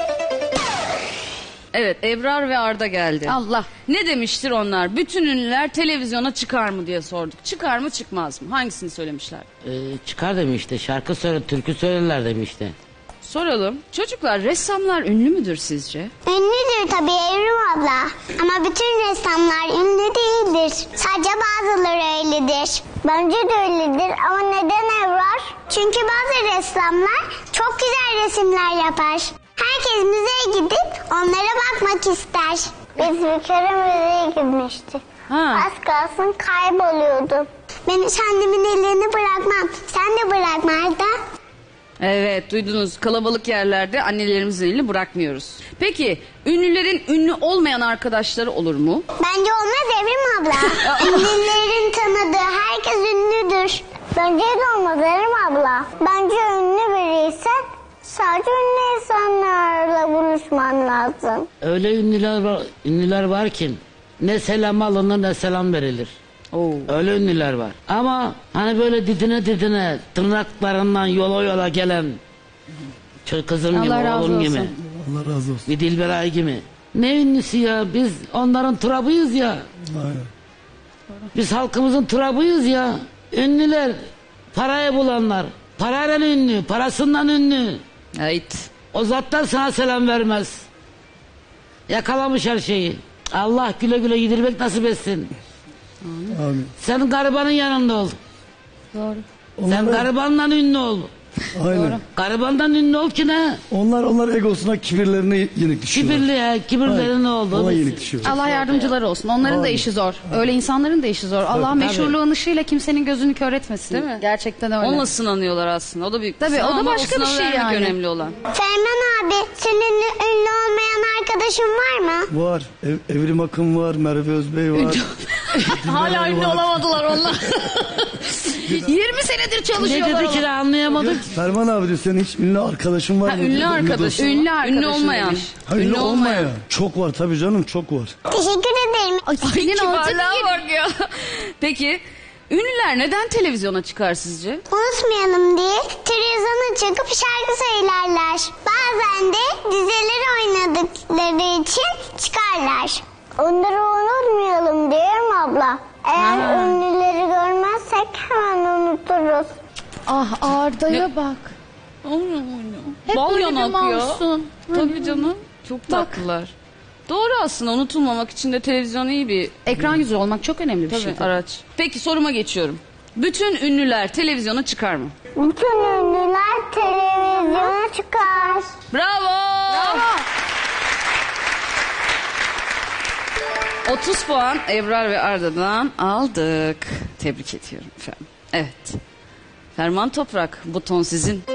Evet, Ebrar ve Arda geldi. Allah. Ne demiştir onlar? Bütün ünlüler televizyona çıkar mı diye sorduk. Çıkar mı çıkmaz mı? Hangisini söylemişler? Ee, çıkar demişti. Şarkı söyle, türkü söylerler demişti. Soralım. Çocuklar, ressamlar ünlü müdür sizce? Ünlüdür tabii Evrim abla. Ama bütün ressamlar ünlü değildir. Sadece bazıları öyledir. Bence de öyledir ama neden Ebrar? Çünkü bazı ressamlar çok güzel resimler yapar. Herkes müzeye gidip onlara bakmak ister. Biz bir kere müzeye gitmiştik. Ha. Az kalsın kayboluyordum. Ben hiç annemin ellerini bırakmam. Sen de bırakma Arda. Evet, duydunuz, kalabalık yerlerde annelerimizin elini bırakmıyoruz. Peki ünlülerin ünlü olmayan arkadaşları olur mu? Bence olmaz Evrim abla. Ünlülerin tanıdığı herkes ünlüdür. Bence de olmaz Evrim abla. Bence ünlü biriysen sadece ünlü insanlarla buluşman lazım. Öyle ünlüler var, ünlüler var ki ne selam alınır ne selam verilir. Oo. Öyle ünlüler var. Ama hani böyle didine didine tırnaklarından yola yola gelen çocuk kızım gibi Allah razı oğlum gibi. olsun. Allah razı olsun. Bir Dilberay gibi. Ne ünlüsü ya biz onların turabıyız ya. Aynen. Biz halkımızın turabıyız ya. Ünlüler parayı bulanlar. Parayla ünlü, parasından ünlü. Evet. O zatlar sana selam vermez. Yakalamış her şeyi. Allah güle güle gidirmek nasip etsin. Amin. Sen garibanın yanında ol. Doğru. Sen Onlar, garibandan ünlü ol. aynen. Garibandan ünlü ol ki ne? Onlar onlar egosuna, kibirlerine yenik düşüyorlar. Kibirli ya, kibirleri ne oldu? Ona yenik düşüyorlar. Allah yardımcıları olsun. Onların da Amin. işi zor. Öyle insanların da işi zor. Allah tabii. meşhurluğun ışığıyla kimsenin gözünü kör etmesin. Değil mi? Gerçekten öyle. Onunla sınanıyorlar aslında. O da büyük bir Tabii, sınav o da ama başka bir sınav şey vermek yani. önemli olan. Ferman abi senin ünlü, ünlü olmayan arkadaşın var mı? Var. Ev, Evrim Akın var, Merve Özbey var. Hala ünlü var. olamadılar onlar. yirmi senedir Ne çalışıyorlar. dedi ki de anlayamadık. Ferman abi diyor senin hiç ünlü arkadaşın var Ha, mı? ünlü arkadaş. Ünlü Ünlü arkadaşım olmayan. demiş. Ha, ünlü olmayan. Çok var tabii canım çok var. Teşekkür ederim. Ay, senin altın Kibarlığa yeri. bak ya. Peki ünlüler neden televizyona çıkar sizce? Unutmayalım diye televizyona çıkıp şarkı söylerler. Bazen de dizileri oynadıkları için çıkarlar. Onları unutmayalım diyorum abla. Eğer Ha. ünlüleri görmezsek hemen unuturuz. Ah Arda'ya bak. Hep Bal böyle bir yanak ya. masum. Tabii canım. Çok tatlılar. Doğru aslında, unutulmamak için de televizyon iyi bir Ekran yüzü olmak çok önemli bir tabii, şey. araç. Peki soruma geçiyorum. Bütün ünlüler televizyona çıkar mı? Bütün ünlüler televizyona çıkar. Bravo! otuz puan Ebrar ve Arda'dan aldık. Tebrik ediyorum efendim. Evet. Ferman Toprak, buton sizin.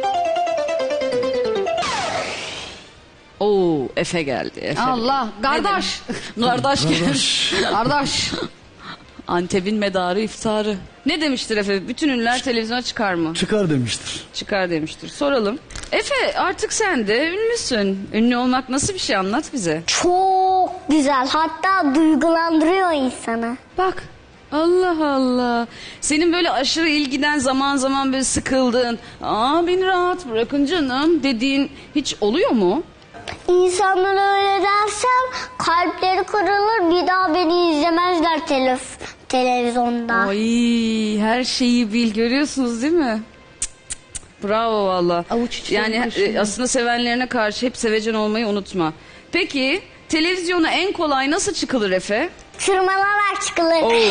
Oo, Efe geldi. Efe. Allah, kardeş. Kardeş gelmiş. Kardeş. Antep'in medarı iftarı. Ne demiştir Efe? Bütün ünlüler televizyona çıkar mı? Çıkar demiştir. Çıkar demiştir. Soralım. Efe, artık sen de ünlüsün. Ünlü olmak nasıl bir şey, anlat bize. Çok güzel, hatta duygulandırıyor insanı. Bak. Allah Allah. Senin böyle aşırı ilgiden zaman zaman böyle sıkıldığın, aa beni rahat bırakın canım dediğin hiç oluyor mu? İnsanlara öyle dersem kalpleri kırılır, bir daha beni izlemezler telef televizyonda. Ay, her şeyi bil, görüyorsunuz değil mi? Cık, cık, cık. Bravo valla. Avuç içleri Yani kaşınıyor. e, aslında sevenlerine karşı hep sevecen olmayı unutma. Peki televizyona en kolay nasıl çıkılır Efe? Tırmanarak çıkılır.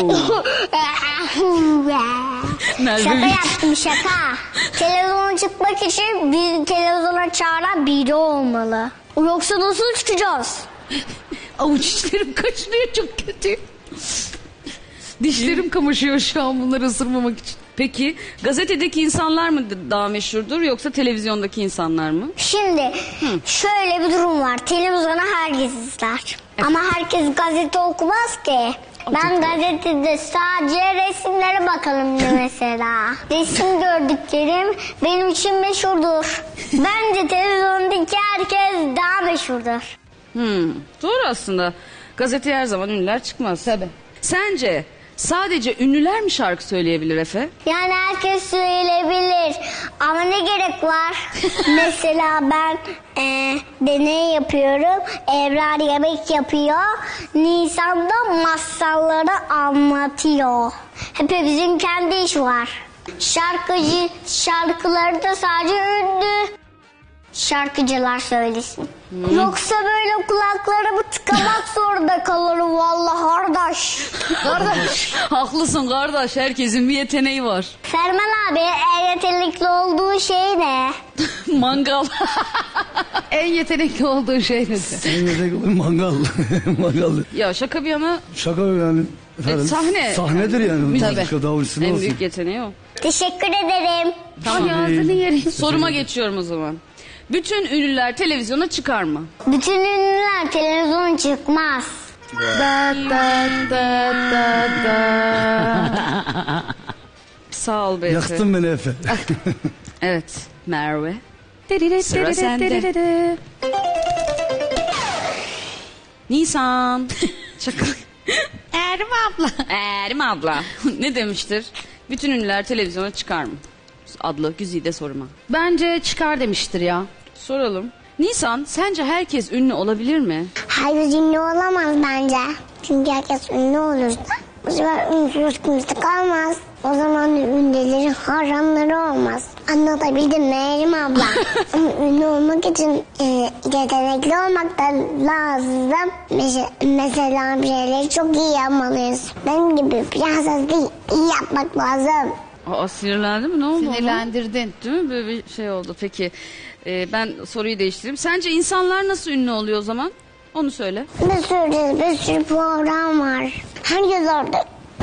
Merve Şaka hiç- yaptım şaka. Televizyona çıkmak için bir televizyona çağıran biri olmalı. Yoksa nasıl çıkacağız? Avuç içlerim kaçınıyor, çok kötü. Dişlerim kamaşıyor şu an bunları ısırmamak için. Peki gazetedeki insanlar mı d- daha meşhurdur yoksa televizyondaki insanlar mı? Şimdi şöyle bir durum var. Televizyona herkes izler. Ama herkes gazete okumaz ki. Ben gazetede sadece resimlere bakalım diye mesela. Resim gördüklerim benim için meşhurdur. Bence televizyondaki herkes daha meşhurdur. Hmm, doğru aslında. Gazeteye her zaman ünlüler çıkmaz. Tabii. Sence sadece ünlüler mi şarkı söyleyebilir Efe? Yani herkes söyleyebilir. Ama ne gerek var? Mesela ben e, deney yapıyorum. Ebrar yemek yapıyor. Nisan'da masalları anlatıyor. Hepimizin kendi işi var. Şarkıcı şarkıları da sadece ünlü şarkıcılar söylesin. Yoksa böyle kulaklarımı tıkamak zorunda kalırım vallahi kardeş. Kardeş. Haklısın kardeş. Herkesin bir yeteneği var. Ferman abi en yetenekli olduğu şey ne? Mangal. En yetenekli olduğu şey nedir? En yetenekli mangal. Mangal. Ya şaka bir yana Şaka yani. Efendim, sahne. Sahnedir yani. Tabii. Başka davulcusu ne en olsun? büyük yeteneği o. Teşekkür ederim. Tamam. Ağzını yerim. Soruma geçiyorum o zaman. Bütün ünlüler televizyona çıkar mı? Bütün ünlüler televizyon çıkmaz. Da da da da da. Sağ ol be Efe. Yaktın beni Efe. Evet Merve. Sıra Sıra sende. Nisan. Şaka. Erim abla. Erim abla. Ne demiştir? Bütün ünlüler televizyona çıkar mı? Adlı güzide soruma. Bence çıkar demiştir ya. Soralım. Nisan sence herkes ünlü olabilir mi? Herkes ünlü olamaz bence. Çünkü herkes ünlü olursa bu sefer ünsüz kimse kalmaz. O zaman da ünlülerin hayranları olmaz. Anlatabildim mi Erim abla? Ama ünlü olmak için e, yetenekli olmak da lazım. Mesela, mesela bir şeyleri çok iyi yapmalıyız. Benim gibi prensesliği iyi yapmak lazım. Aa, sinirlendi mi? Ne oldu? Sinirlendirdin. Değil mi? Böyle bir şey oldu. Peki e, ben soruyu değiştireyim. Sence insanlar nasıl ünlü oluyor o zaman? Onu söyle. Bir sürü, bir sürü program var. Herkes orada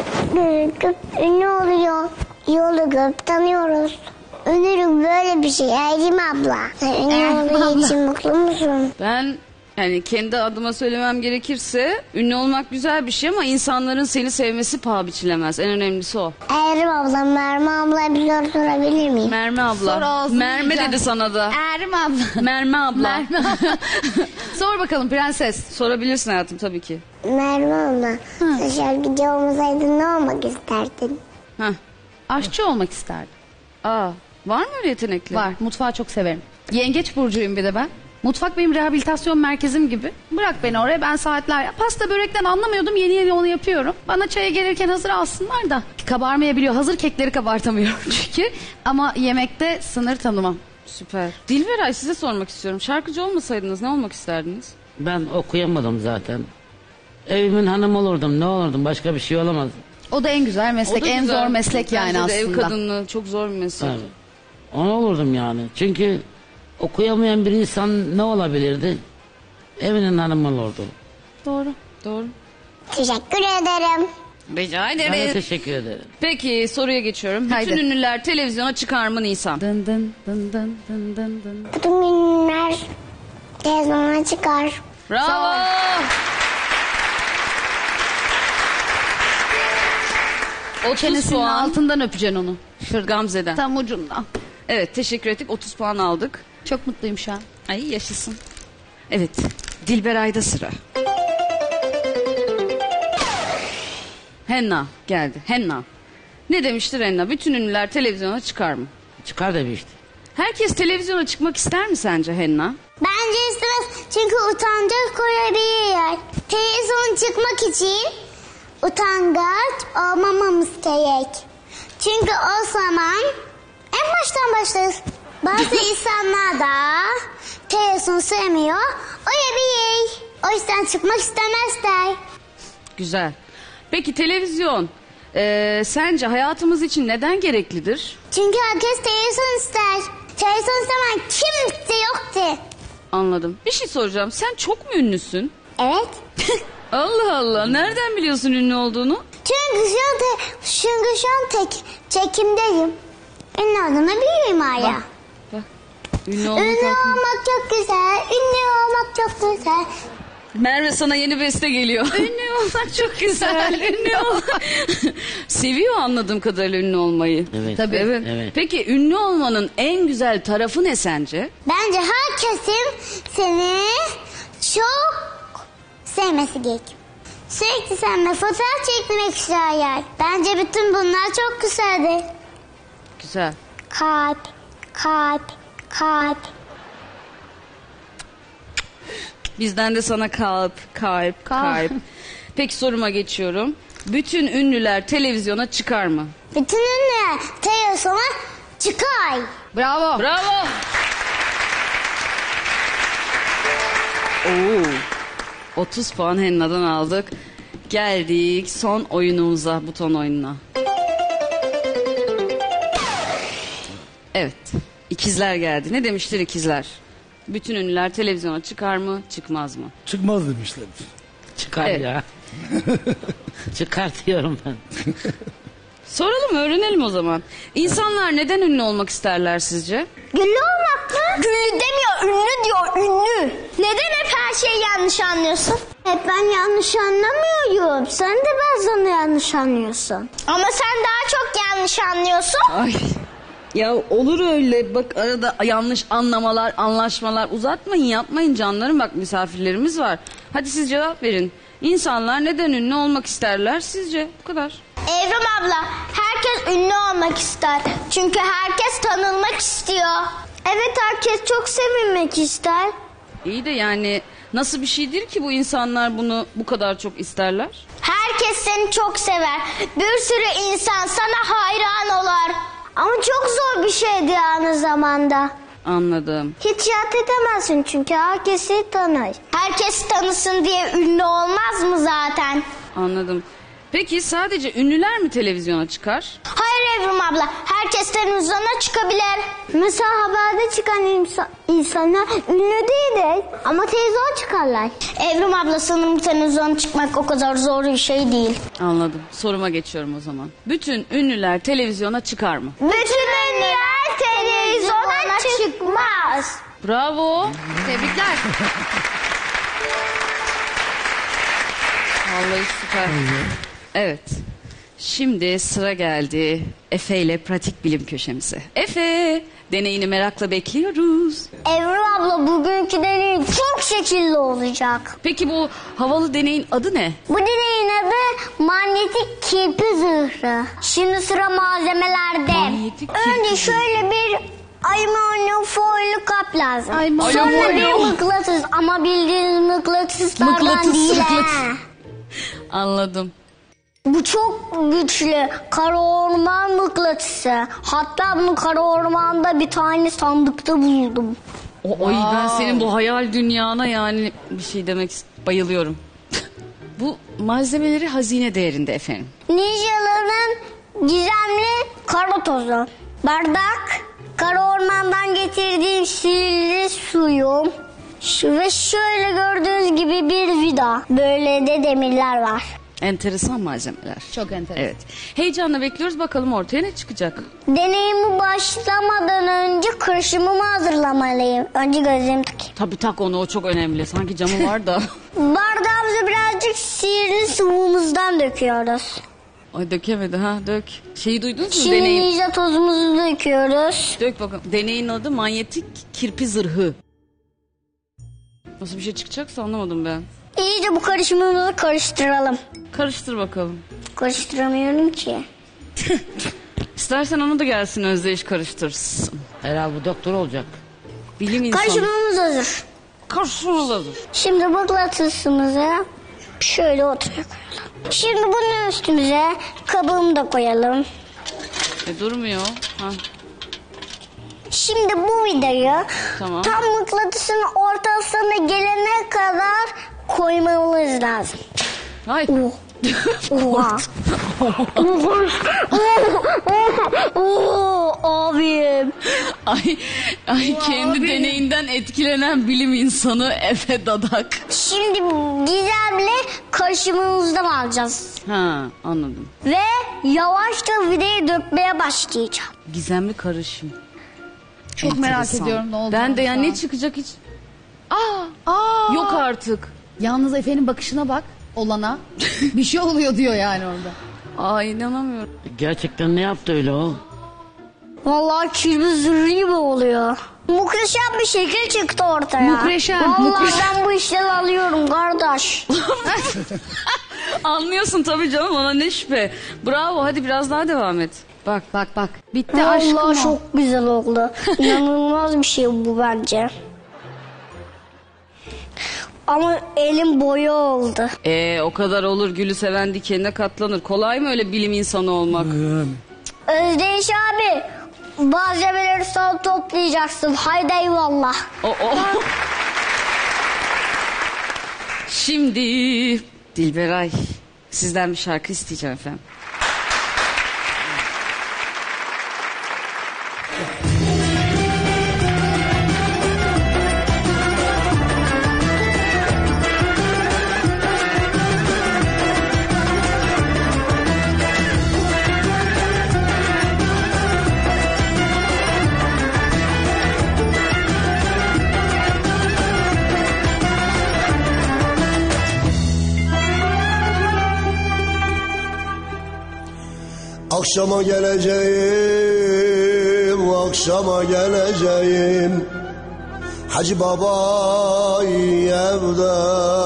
görüp ünlü oluyor. Yolu görüp tanıyoruz. Ünlülük böyle bir şey Erim abla. Sen ünlü olduğu için mutlu musun? Ben yani kendi adıma söylemem gerekirse ünlü olmak güzel bir şey ama insanların seni sevmesi paha biçilemez. En önemlisi o. Erim abla, Merve abla bir soru sorabilir miyim? Merme abla. Sor ağzını Merme yiyeceğim. dedi sana da. Erim abla. Merme abla. Merve abla. Sor bakalım prenses. Sorabilirsin hayatım tabii ki. Merve abla, sen şarkıcı olmasaydın ne olmak isterdin? Heh. Aşçı olmak isterdim. Aa, var mı öyle yetenekli? Var. Mutfağı çok severim. Yengeç burcuyum bir de ben. Mutfak benim rehabilitasyon merkezim gibi. Bırak beni oraya, ben saatler... Pasta börekten anlamıyordum, yeni yeni onu yapıyorum. Bana çaya gelirken hazır alsınlar da. Kabarmayabiliyor. Hazır kekleri kabartamıyorum çünkü. Ama yemekte sınır tanımam. Süper. Dilberay size sormak istiyorum. Şarkıcı olmasaydınız ne olmak isterdiniz? Ben okuyamadım zaten. Evimin hanım olurdum, ne olurdum, başka bir şey olamaz. O da en güzel meslek, O da en güzel. zor meslek yani Bence de aslında. ev kadınlığı çok zor bir meslek. Tabii. Onu olurdum yani. Çünkü okuyamayan bir insan ne olabilirdi? Evinin hanımı olurdu. Doğru. Doğru. Teşekkür ederim. Rica Ben de ederim. teşekkür ederim. Peki soruya geçiyorum. Haydi. Bütün ünlüler televizyona çıkar mı Nisan? Dın dın dın dın dın dın dın. Bütün ünlüler televizyona çıkar. Bravo. otuz Çenesinin puan. altından öpeceksin onu. Şır Gamze'den. Tam ucundan. Evet teşekkür ettik. otuz puan aldık. Çok mutluyum şu an. Ay yaşasın. Evet. Dilberay'da sıra. Henna geldi. Henna. Ne demiştir Henna? Bütün ünlüler televizyona çıkar mı? Çıkar demişti. Herkes televizyona çıkmak ister mi sence Henna? Bence istemez çünkü utanacak bir yer. Televizyon çıkmak için utangaç olmamamız gerek. Çünkü o zaman en baştan başlarız. Bazı insanlar da televizyon sevmiyor. Öyle bir yer. O yüzden çıkmak istemezler. Güzel. Peki televizyon eee, sence hayatımız için neden gereklidir? Çünkü herkes televizyon ister. Televizyon istemeyen kimse yok ki. Anladım. Bir şey soracağım. Sen çok mu ünlüsün? Evet. Allah Allah. Nereden biliyorsun ünlü olduğunu? Çünkü şu an, te, çünkü şu an tek, çekimdeyim. Ünlü olduğunu biliyorum hala. Bak. Ünlü olmak Ünlü farkında. olmak çok güzel. Ünlü olmak çok güzel. Merve sana yeni beste geliyor. Ünlü olmak çok güzel. Ünlü olmak. Seviyor anladığım kadarıyla ünlü olmayı. Evet. Tabii. Evet. Evet. Peki ünlü olmanın en güzel tarafı ne sence? Bence herkesin seni çok sevmesi gerek. Sürekli seninle fotoğraf çekmek isterler. Bence bütün bunlar çok güzeldi. Güzel. Kalp, kalp, kalp. Bizden de sana kalp, kalp, kalp. Peki soruma geçiyorum. Bütün ünlüler televizyona çıkar mı? Bütün ünlüler televizyona çıkar. Bravo. Bravo. Oo. otuz puan Henna'dan aldık. Geldik son oyunumuza, buton oyununa. Evet. İkizler geldi. Ne demiştir ikizler? Bütün ünlüler televizyona çıkar mı, çıkmaz mı? Çıkmaz demişler. Çıkar Evet. ya. Çıkar diyorum ben. Soralım, öğrenelim o zaman. İnsanlar neden ünlü olmak isterler sizce? Güllü olmak mı? Güllü demiyor, ünlü diyor, ünlü. Neden hep her şeyi yanlış anlıyorsun? Hep ben yanlış anlamıyorum. Sen de bazen yanlış anlıyorsun. Ama sen daha çok yanlış anlıyorsun. Ay. Ya olur öyle, bak arada yanlış anlamalar, anlaşmalar, uzatmayın, yapmayın canlarım, bak misafirlerimiz var. Hadi siz cevap verin. İnsanlar neden ünlü olmak isterler sizce? Bu kadar. Evrim abla, herkes ünlü olmak ister. Çünkü herkes tanınmak istiyor. Evet, herkes çok sevilmek ister. İyi de yani nasıl bir şeydir ki bu insanlar bunu bu kadar çok isterler? Herkes seni çok sever. Bir sürü insan sana hayran olur. Ama çok zor bir şeydi aynı zamanda. Anladım. Hiç yat edemezsin çünkü herkesi tanır. Herkes tanısın diye ünlü olmaz mı zaten? Anladım. Peki sadece ünlüler mi televizyona çıkar? Hayır Evrim abla, herkes televizyona çıkabilir. Mesela haberde çıkan insan, insanlar ünlü değildir ama televizyona çıkarlar. Evrim abla, sanırım televizyona çıkmak o kadar zor bir şey değil. Anladım. Soruma geçiyorum o zaman. Bütün ünlüler televizyona çıkar mı? Bütün ünlüler televizyona çıkmaz. Bravo. Tebrikler. Vallahi süper. Evet. Şimdi sıra geldi Efe ile pratik bilim köşemize. Efe, deneyini merakla bekliyoruz. Evrim abla, bugünkü deney çok şekilli olacak. Peki bu havalı deneyin adı ne? Bu deneyin adı manyetik kirpi zırhı. Şimdi sıra malzemelerde. Manyetik kirpi Önce zırhı. şöyle bir alüminyum folyo kap lazım. Sonra Alüminyum. bir mıknatıs, ama bildiğiniz mıknatıslardan Mıknatıs, değil. mıknatıs. he. Anladım. Bu çok güçlü. Kara orman mıknatısı. Hatta bunu kara ormanda bir tane sandıkta buldum. O, ay ben senin bu hayal dünyana yani bir şey demek ist- bayılıyorum. Bu malzemeleri hazine değerinde efendim. Ninjaların gizemli kara tozu. Bardak, kara ormandan getirdiğim sihirli suyum. Şu ve şöyle gördüğünüz gibi bir vida. Böyle de demirler var. Enteresan malzemeler. Çok enteresan. Evet. Heyecanla bekliyoruz, bakalım ortaya ne çıkacak. Deneyimi başlamadan önce karışımımı hazırlamalıyım. Önce gözlerimi takayım. Tabii tak onu, o çok önemli. Sanki camı var da. Bardağımıza birazcık sihirli sıvımızdan döküyoruz. Ay dökemedi ha, dök. Şeyi duydunuz mu Şimdi deneyin? ninja tozumuzu döküyoruz. Dök bakalım. Deneyin adı manyetik kirpi zırhı. Nasıl bir şey çıkacaksa anlamadım ben. İyice bu karışımımızı karıştıralım. Karıştır bakalım. Karıştıramıyorum ki. İstersen onu da gelsin Özdeyiş karıştırsın. Herhalde bu doktor olacak. Bilim insanı. Karışımımız hazır. Karıştırmamız hazır. Şimdi mıknatısımızı şöyle oturup koyalım. Şimdi bunun üstümüze kabımı da koyalım. E durmuyor. Ha. Şimdi bu vidayı Tamam. tam mıknatısın ortasına gelene kadar koymamız lazım. Ay. Oh. Oha. Oo, abim. Ay, ay kendi deneyinden etkilenen bilim insanı Efe Dadak. Şimdi Gizem'le karışımımızdan alacağız. Ha, anladım. Ve yavaşça videoyu dökmeye başlayacağım. Gizemli karışım. Çok merak Enteresan. ediyorum ne oldu. Ben de yani ne çıkacak hiç... Aa, Aa, yok artık. Yalnız Efe'nin bakışına bak olana. Bir şey oluyor diyor yani orada. Aa, inanamıyorum. Gerçekten ne yaptı öyle o? Vallahi kirli zırhlı gibi oluyor. Muhteşem bir şekil çıktı ortaya. Mukreşem, Vallahi mukreşem. ben bu işleri alıyorum kardeş. Anlıyorsun tabii canım, ona ne şüphe. Bravo, hadi biraz daha devam et. Bak. Bak bak. Bitti aşkım o. Vallahi çok güzel oldu. İnanılmaz bir şey bu bence. Ama elim boya oldu. Ee, o kadar olur, gülü seven dikenine katlanır. Kolay mı öyle bilim insanı olmak? Özdeyiş abi, malzemeleri sana toplayacaksın. Haydi eyvallah. O, o. Şimdi Dilberay, sizden bir şarkı isteyeceğim efendim. Akşama geleceğim, akşama geleceğim. Hacı Baba evde.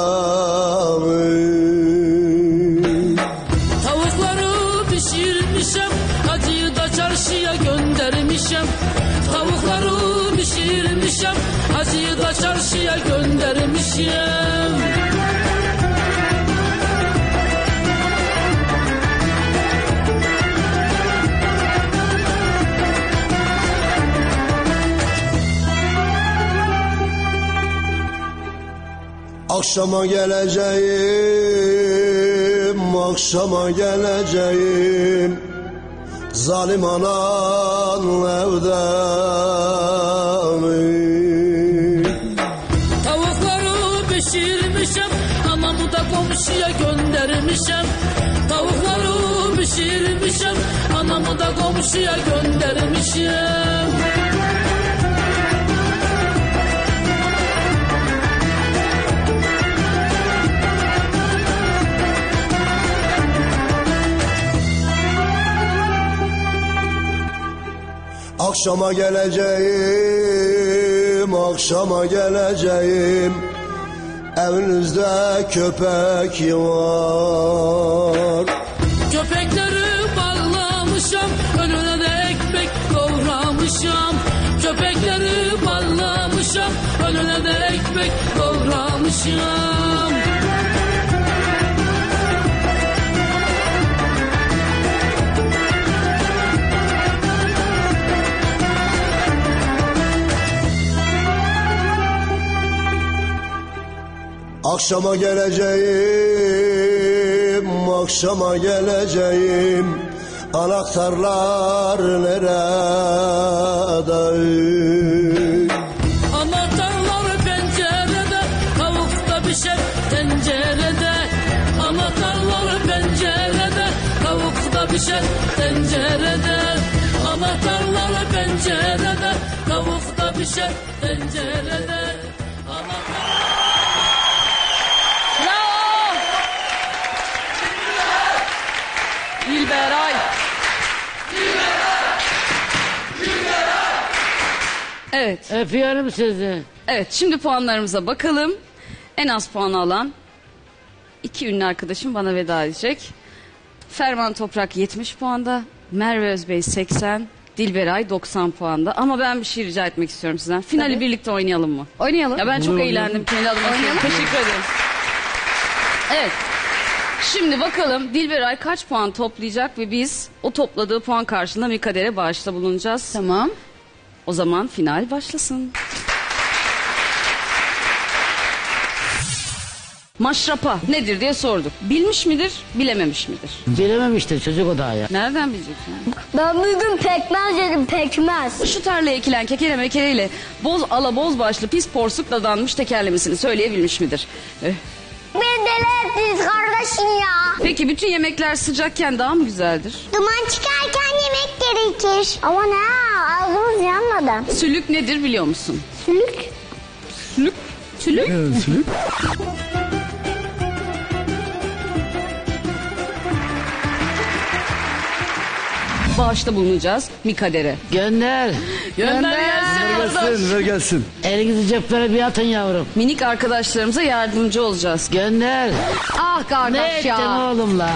Tavukları pişirmişem, hacıyı da çarşıya göndermişem. Tavukları pişirmişem, hacıyı da çarşıya göndermişem. Akşama geleceğim, akşama geleceğim. Zalim anan evde. Tavukları pişirmişem, anamı da komşuya göndermişem. Tavukları pişirmişem, anamı da komşuya göndermişem. Akşama geleceğim, akşama geleceğim. Evinizde köpek var. Köpekleri bağlamışam, önüne de ekmek doğramışam. Köpekleri bağlamışam, önüne de ekmek doğramışam. Akşama geleceğim, akşama geleceğim. Anahtarlar nerede? Anahtarlar pencerede, tavuk da pişer tencerede. Anahtarlar pencerede, tavuk da pişer tencerede. Anahtarlar pencerede, tavuk da pişer tencerede. Anahtarlar... Dilberay. Evet. Efe Hanım sizi. Evet, şimdi puanlarımıza bakalım. En az puan alan iki ünlü arkadaşım bana veda edecek. Ferman Toprak yetmiş puanda, Merve Özbey seksen, Dilberay doksan puanda. Ama ben bir şey rica etmek istiyorum sizden. Finali Tabii. birlikte oynayalım mı? Oynayalım. Ya ben çok Olur, eğlendim kendi adıma. Teşekkür ederim. Evet. Şimdi bakalım Dilberay kaç puan toplayacak ve biz o topladığı puan karşılığında bir kadere bağışta bulunacağız. Tamam. O zaman final başlasın. Maşrapa nedir diye sorduk. Bilmiş midir, bilememiş midir? Bilememiştir çocuk o daha ya. Nereden bileceksin? Ben bugün pekmez yedim pekmez. Şu tarlaya ekilen kekere mekereyle boz ala boz başlı pis porsuk dadanmış tekerlemesini söyleyebilmiş midir? Eh. Beni deli ettiniz kardeşim ya. Peki bütün yemekler sıcakken daha mı güzeldir? Duman çıkarken yemek gerekir. Ama ne ağzımız yanmadan. Sülük nedir biliyor musun? Sülük. Sülük? Sülük? Evet, sülük. Bağışta bulunacağız Mikader'e. Gönder. Gönder Ver gelsin arkadaş. gelsin, ver gelsin. Elinizi ceplere bir atın yavrum. Minik arkadaşlarımıza yardımcı olacağız. Gönder. Ah Ne kardeş ettin ya. oğlumla?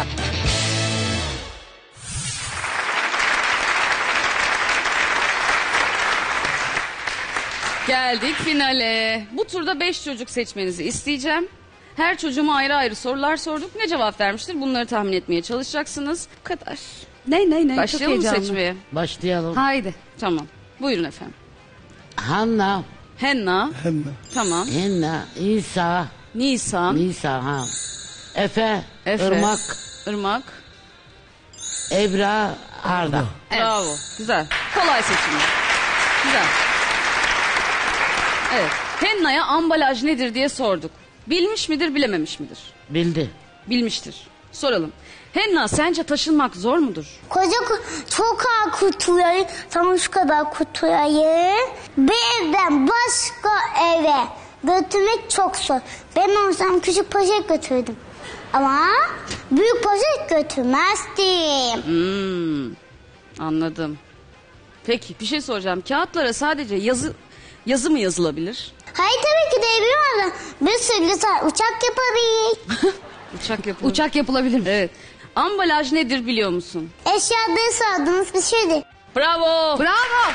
Geldik finale. Bu turda beş çocuk seçmenizi isteyeceğim. Her çocuğuma ayrı ayrı sorular sorduk. Ne cevap vermiştir bunları tahmin etmeye çalışacaksınız. Bu kadar. Ne ne ne? Başlayalım mı Çok heyecanlı. seçmeye? Başlayalım. Haydi. Tamam. Buyurun efendim. Hanna, Henna. Hem Tamam. Henna, İsa, Nisan. Nisa ha. Efe, Efe. Irmak, Irmak. Ebra, Arda. Bravo. Güzel. Kolay seçimler. Güzel. Evet. Henna'ya ambalaj nedir diye sorduk. Bilmiş midir, bilememiş midir? Bildi. Bilmiştir. Soralım. Henna sence taşınmak zor mudur? Koca ku- çok ağır kutuyu, tam şu kadar kutuyu bir evden başka eve götürmek çok zor. Ben olsam küçük poşet götürdüm. Ama büyük poşet götürmezdim. Hmm, anladım. Peki bir şey soracağım. Kağıtlara sadece yazı yazı mı yazılabilir? Hayır tabii ki de evim var. Bir sürü güzel uçak yapabilir. Uçak yapılır. Uçak yapılabilir mi? Evet. Ambalaj nedir biliyor musun? Eşyaları sordunuz bir şeydi. Bravo. Bravo.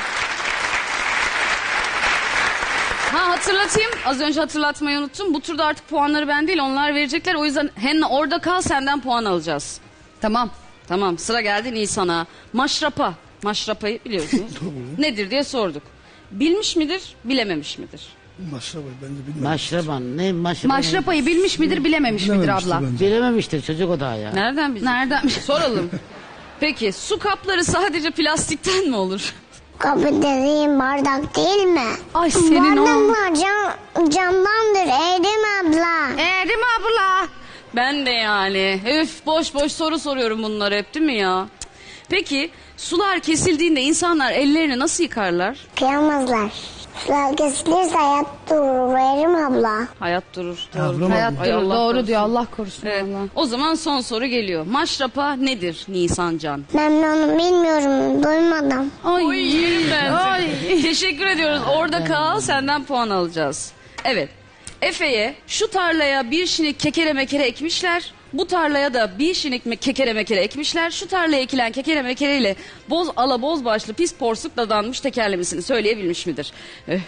Ha hatırlatayım. Az önce hatırlatmayı unuttum. Bu turda artık puanları ben değil onlar verecekler. O yüzden Henna orada kal senden puan alacağız. Tamam. Tamam sıra geldi Nisan'a. Maşrapa. Maşrapayı biliyorsunuz. Nedir diye sorduk. Bilmiş midir, bilememiş midir? maşrapa bence bilmiyorum. Maşraban. Ne maşraban? Maşrapayı bilmiş midir bilememiş midir Bilememiştir abla? bence. Bilememiştir çocuk o daha ya. Nereden bilecek? Nereden? Soralım. Peki su kapları sadece plastikten mi olur? Kapı dediğim bardak değil mi? Ay senin o. Bardaklar cam, camdandır Erim abla. Erim abla. Ben de yani. Üf boş boş soru soruyorum bunları hep değil mi ya? Cık. Peki sular kesildiğinde insanlar ellerini nasıl yıkarlar? Kıyamazlar. Sular kesilirse hayat durur Erim abla. Hayat durur. Doğru. Yavrum Hayat Ay, durur, Allah doğru korusun. diyor Allah korusun Evet. Allah. O zaman son soru geliyor. Maşrapa nedir Nisan Can? Ben onu bilmiyorum duymadım. Ay yerim ben. Ay. Teşekkür ediyoruz. Orada kal senden puan alacağız. Evet. Efe'ye şu tarlaya bir şinik kekere mekere ekmişler. Bu tarlaya da bir şinik me- kekere mekere ekmişler. Şu tarlaya ekilen kekere mekereyle boz ala boz başlı pis porsuk dadanmış tekerlemesini söyleyebilmiş midir? Eh.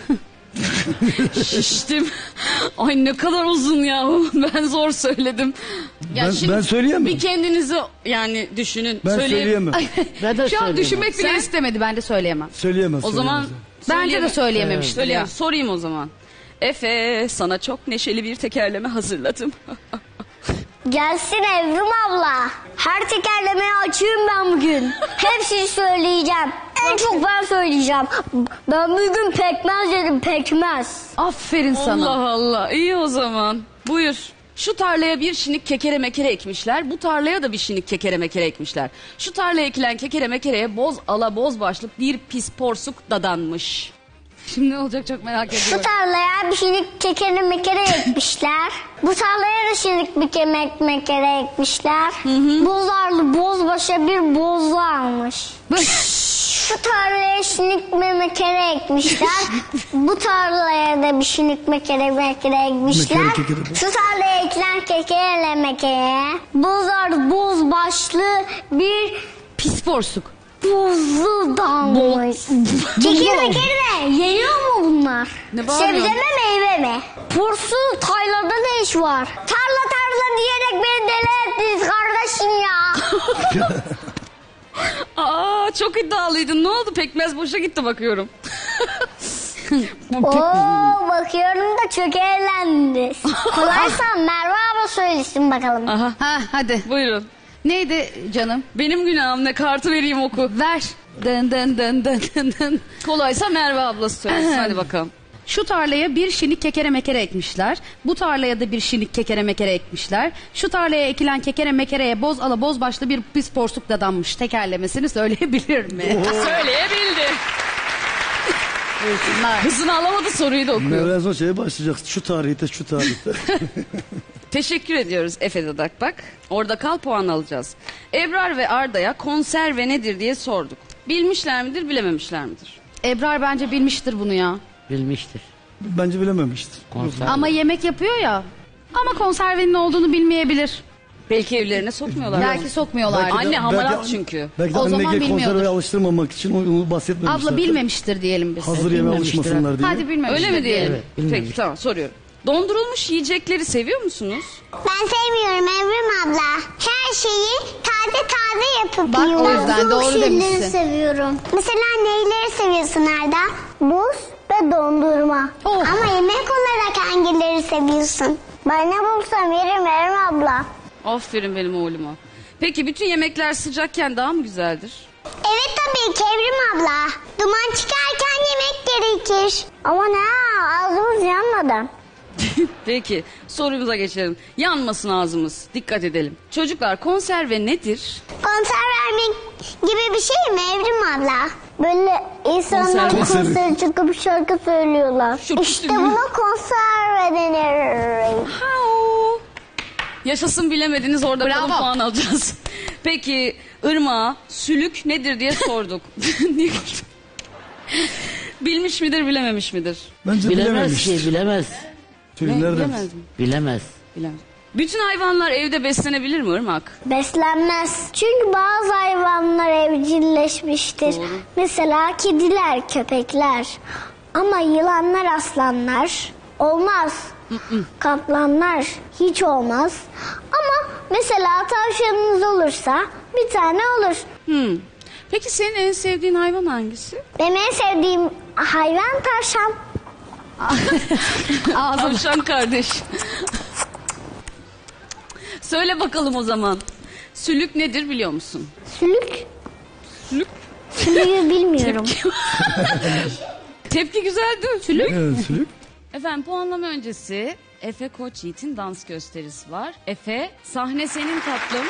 Şiştim. Ay ne kadar uzun ya. Ben zor söyledim. Ya Ben- şimdi ben söyleyemem. Bir kendinizi yani düşünün. Ben Söyleyeyim. söyleyemem. Ben de Şu an söyleyeyim. düşünmek bile Sen- istemedi ben de söyleyemem. Söyleyemez. O zaman Bence de söyleyeme- söyleyememiştir Söyleyeyim, ya. sorayım o zaman. Efe sana çok neşeli bir tekerleme hazırladım. Gelsin Evrim abla. Her tekerlemeyi açayım ben bugün. Hepsini söyleyeceğim. En çok ben söyleyeceğim. Ben bugün pekmez yedim pekmez. Aferin sana. Allah Allah iyi o zaman. Buyur. Şu tarlaya bir şinik kekere mekere ekmişler. Bu tarlaya da bir şinik kekere mekere ekmişler. Şu tarlaya ekilen kekere mekereye boz ala boz başlık bir pis porsuk dadanmış. Şimdi ne olacak çok merak Şu ediyorum. tarlaya bir şinik kekere mekere ekmişler. Bu tarlaya da şinik bir kemek mekere ekmişler. Bozarlı bozbaşa bir boz varmış. Şu tarlaya şinik mekere ekmişler. Bu tarlaya da bir şinik mekere mekere ekmişler. Mekere, kekere. Şu tarlaya ekilen kekerele mekere. Bozarlı bozbaşlı bir Pis porsuk. buzlu dalmış. Kekere mekere de yeniyor mu bunlar? Ne bağırıyorsun? Sebze mi meyve mi? Porsu taylarda ne iş var? Tarla tarla diyerek beni deli ettiniz kardeşim ya. Aa çok iddialıydın. Ne oldu? Pekmez boşa gitti bakıyorum. Oo bakıyorum da çok eğlendiniz. Kolaysa Merve abla söylesin bakalım. Aha. Ha hadi. Buyurun. Neydi canım? Benim günahım ne? Kartı vereyim oku. Ver. Dın dın dın dın dın dın. Kolaysa Merve ablası söylesin. Hadi bakalım. Şu tarlaya bir şinik kekere mekere ekmişler. Bu tarlaya da bir şinik kekere mekere ekmişler. Şu tarlaya ekilen kekere mekereye boz ala boz başlı bir pis porsuk dadanmış. Tekerlemesini söyleyebilir mi? Söyleyebildi. Buyursunlar. Hızını alamadı, soruyu da okuyor. Mevla son şeye başlayacak. Şu tarihte şu tarihte. Teşekkür ediyoruz Efe Dadak bak. Orada kal, puan alacağız. Ebrar ve Arda'ya konserve nedir diye sorduk. Bilmişler midir, bilememişler midir? Ebrar bence bilmiştir bunu ya. Bilmiştir. Bence bilememiştir. Konser. Ama yemek yapıyor ya. Ama konservenin ne olduğunu bilmeyebilir. Belki evlerine sokmuyorlar. Belki sokmuyorlar. Belki de- Anne hamarat belki- çünkü. Belki de O zaman anneye konserve bilmiyordur. alıştırmamak için onu bahsetmemişler. Abla bilmemiştir diyelim biz. Hazır yeme Bilmemiştir alışmasınlar diye. Hadi bilmemiştir. Öyle mi diyelim? Evet, bilmemiş. Peki tamam, soruyorum. Dondurulmuş yiyecekleri seviyor musunuz? Ben sevmiyorum Evrim abla. Her şeyi taze taze yapıp Bak, yiyorum. o yüzden Soğuk doğru şeyleri demişsin. seviyorum. Mesela neyleri seviyorsun Arda? Buz ve dondurma. Oh. Ama yemek olarak hangileri seviyorsun? Ben ne bulsam yerim Evrim abla. Aferin benim oğluma. Peki bütün yemekler sıcakken daha mı güzeldir? Evet tabii ki Evrim abla. Duman çıkarken yemek gerekir. Ama ne ağzımız yanmadan. Peki sorumuza geçelim. Yanmasın ağzımız. Dikkat edelim. Çocuklar, konserve nedir? Konser vermek gibi bir şey mi Evrim abla? Böyle insanlar Konserve. konsere çıkıp şarkı söylüyorlar. Şu işte püstü- buna konserve denir. Hao. Yaşasın, bilemediniz, orada Bravo. kalın puan alacağız. Peki Irmak'a sülük nedir diye sorduk. Niye güldün? Bilmiş midir, bilememiş midir? Bence Bilemez bilememiştir. ki, bilemez. Çünkü Ne, nereden? bilemez mi? Bilemez. Bilemez. Bütün hayvanlar evde beslenebilir mi Irmak? Beslenmez. Çünkü bazı hayvanlar evcilleşmiştir. Doğru. Mesela kediler, köpekler. Ama yılanlar, aslanlar olmaz. Kaplanlar hiç olmaz. Ama mesela tavşanınız olursa bir tane olur. Hmm. Peki senin en sevdiğin hayvan hangisi? Benim en sevdiğim hayvan tavşan. Tavşan kardeş. Söyle bakalım o zaman. Sülük nedir biliyor musun? Sülük. Sülük. Sülüğü bilmiyorum. Tepki güzel değil mi? Sülük. Evet, sülük. Efendim, puanlama öncesi Efe Koç Yiğit'in dans gösterisi var. Efe, sahne senin tatlım.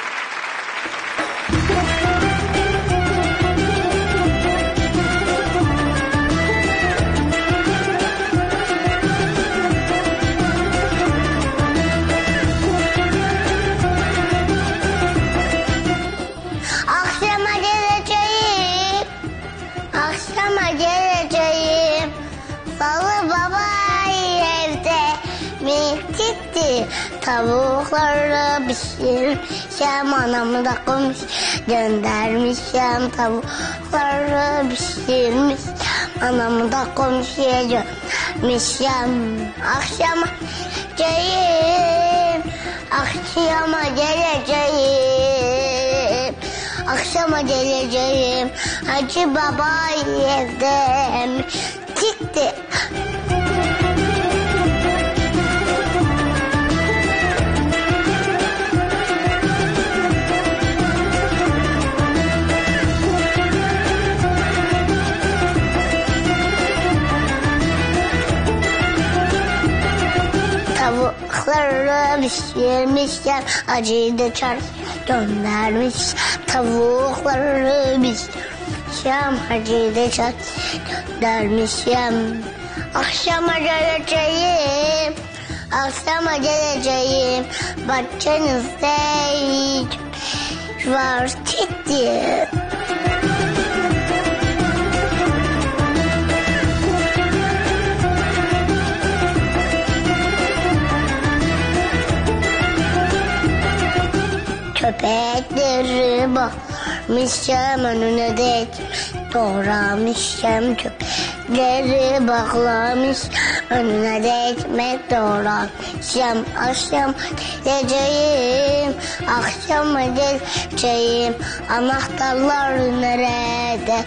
Akşama geleceğim. Akşama geleceğim. Salı baba evde mi gitti? Tavukları pişirmişim. Anamı da koymuş göndermişim. Tavukları pişirmiş. Anamı da koymuş göndermişim. Akşama geleceğim. Akşama geleceğim. Akşama geleceğim. Hacı baba evde mi gitti? Tavukları pişirmişken acıyı da çar göndermiş. Tavukları pişirmişken acıyı da çar göndermişim. Akşama geleceğim, akşama geleceğim. Bahçenizde hiç var gitti. Köpekleri bağlamışım önüne dek doğramışım. Köpekleri bağlamış önüne dek ekmek doğramışım. Akşam geleceğim, akşam geleceğim. Anahtarlar nerede?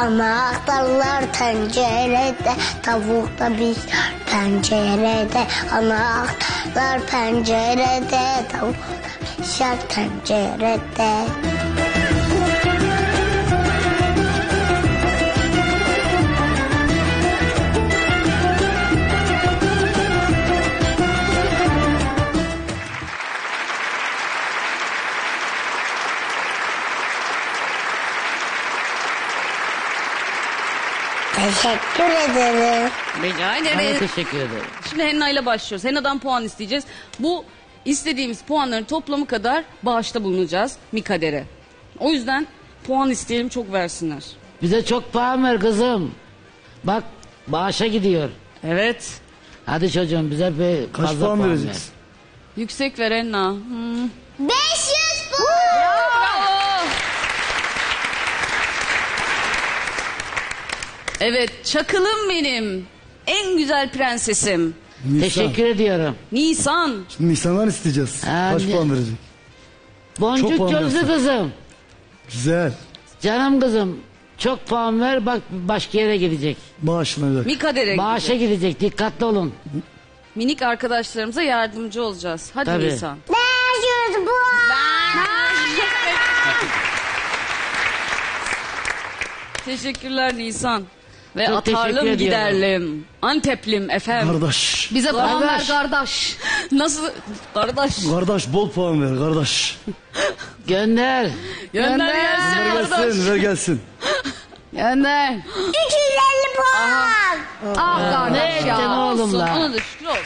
Anahtarlar tencerede, tavuk da pişer tencerede. Anahtarlar pencerede, tavuk da pişer tencerede. Teşekkür ederim. Rica Ben de ederim. teşekkür ederim. Şimdi Henna ile başlıyoruz. Henna'dan puan isteyeceğiz. Bu istediğimiz puanların toplamı kadar bağışta bulunacağız Mikader'e. O yüzden puan isteyelim, çok versinler. Bize çok puan ver kızım. Bak bağışa gidiyor. Evet. Hadi çocuğum bize bir Kaç fazla puan puan vereceksin? Yüksek ver Henna. Hmm. beş yüz puan. Bravo. Evet, çakılım benim. En güzel prensesim. ver. Nisan. Teşekkür ediyorum. Nisan. Şimdi Nisan'dan isteyeceğiz. Ha, Kaç ne- puan verecek? Boncuk puan gözlü versin. kızım. Güzel. Canım kızım. Çok puan ver bak başka yere gidecek. Bağışlanacak. Mikader'e Bağışa gidecek. gidecek dikkatli olun. Minik arkadaşlarımıza yardımcı olacağız. Hadi Tabii. Nisan. beş yüz puan. Teşekkürler Nisan. Ve Çok teşekkür atarlım ediyorum. giderlim. Anteplim efendim. Kardeş. Bize puan ver Kardeş. kardeş. Nasıl? Kardeş. Kardeş bol puan ver kardeş. Gönder. Gönder gelsin Ver kardeş. gelsin, ver gelsin. Gönder. iki yüz elli puan. Ah Ne kardeş ettin ya. oğlum Olsun, la? ona da şükür olsun.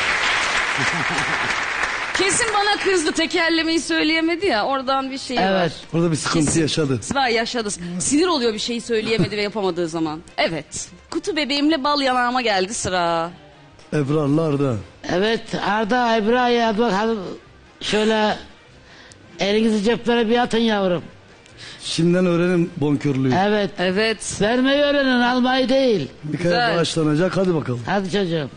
Kesin bana kızdı, tekerlemeyi söyleyemedi ya, oradan bir şey var. Evet. Orada bir sıkıntı Kesin. yaşadı. Var, yaşadı. Sinir oluyor bir şeyi söyleyemedi ve yapamadığı zaman. Evet. Kutu bebeğimle bal yanağıma geldi sıra. Ebrarlar da. Evet Arda İbrahim bak hadi şöyle elinizi ceplere bir atın yavrum. Şimdiden öğrenin bonkörlüğü. Evet. Evet. Vermeyi öğrenin almayı değil. Bir kere Güzel. bağışlanacak, hadi bakalım. Hadi çocuğum.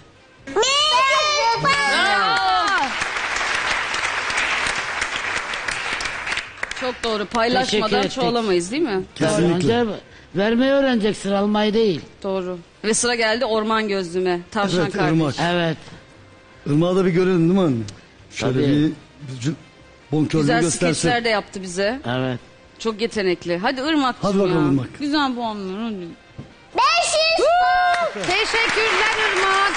Çok doğru. Teşekkür Paylaşmadan ettik. çoğalamayız değil mi? Kesinlikle. Önce vermeyi öğreneceksin almayı değil. Doğru. Ve sıra geldi orman gözlüme. Tavşan Evet, kardeş. Irmak. Evet. Irmağı da bir görelim değil mi anne? Şöyle Tabii. bir, bir bonkörlüğü Güzel göstersin. skeçler de yaptı bize. Evet. Çok yetenekli. Hadi Irmak. Hadi bakalım Irmak. Güzel puan ver hadi. beş yüz puan. Teşekkürler Irmak.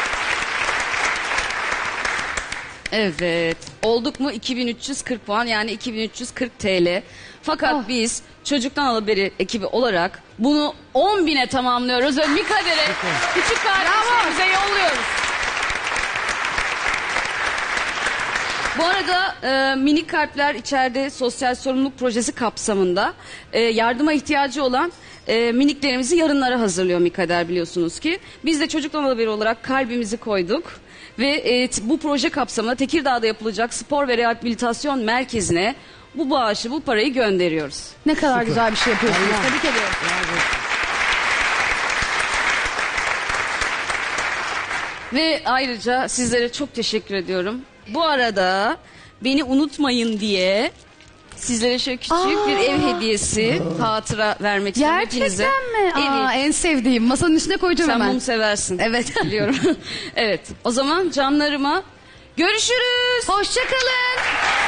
Evet. Olduk mu iki bin üç yüz kırk puan, yani iki bin üç yüz kırk T L. Fakat Oh. biz Çocuktan Alaberi ekibi olarak bunu on bine tamamlıyoruz ve Mikader'e küçük kardeşlerimize yolluyoruz. Bu arada e, minik kalpler içeride sosyal sorumluluk projesi kapsamında e, yardıma ihtiyacı olan e, miniklerimizi yarınlara hazırlıyor Mikader, biliyorsunuz ki. Biz de Çocuktan Alaberi olarak kalbimizi koyduk. Ve e, t- bu proje kapsamında Tekirdağ'da yapılacak spor ve rehabilitasyon merkezine bu bağışı, bu parayı gönderiyoruz. Ne kadar güzel bir şey yapıyorsunuz. Tebrik ediyorum. Ve ayrıca sizlere çok teşekkür ediyorum. Bu arada beni unutmayın diye sizlere şöyle küçük bir ev hediyesi, hatıra vermek istiyorum hepinize. Gerçekten mi? Aa, Evet. en sevdiğim. Masanın üstüne koyacağım Sen hemen. bunu seversin. Evet. Biliyorum. Evet. O zaman canlarıma görüşürüz. Hoşçakalın.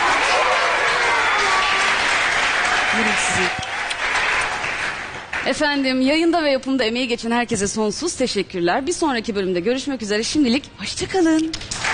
Buyurun sizi. Efendim, yayında ve yapımda emeği geçen herkese sonsuz teşekkürler. Bir sonraki bölümde görüşmek üzere. Şimdilik hoşçakalın.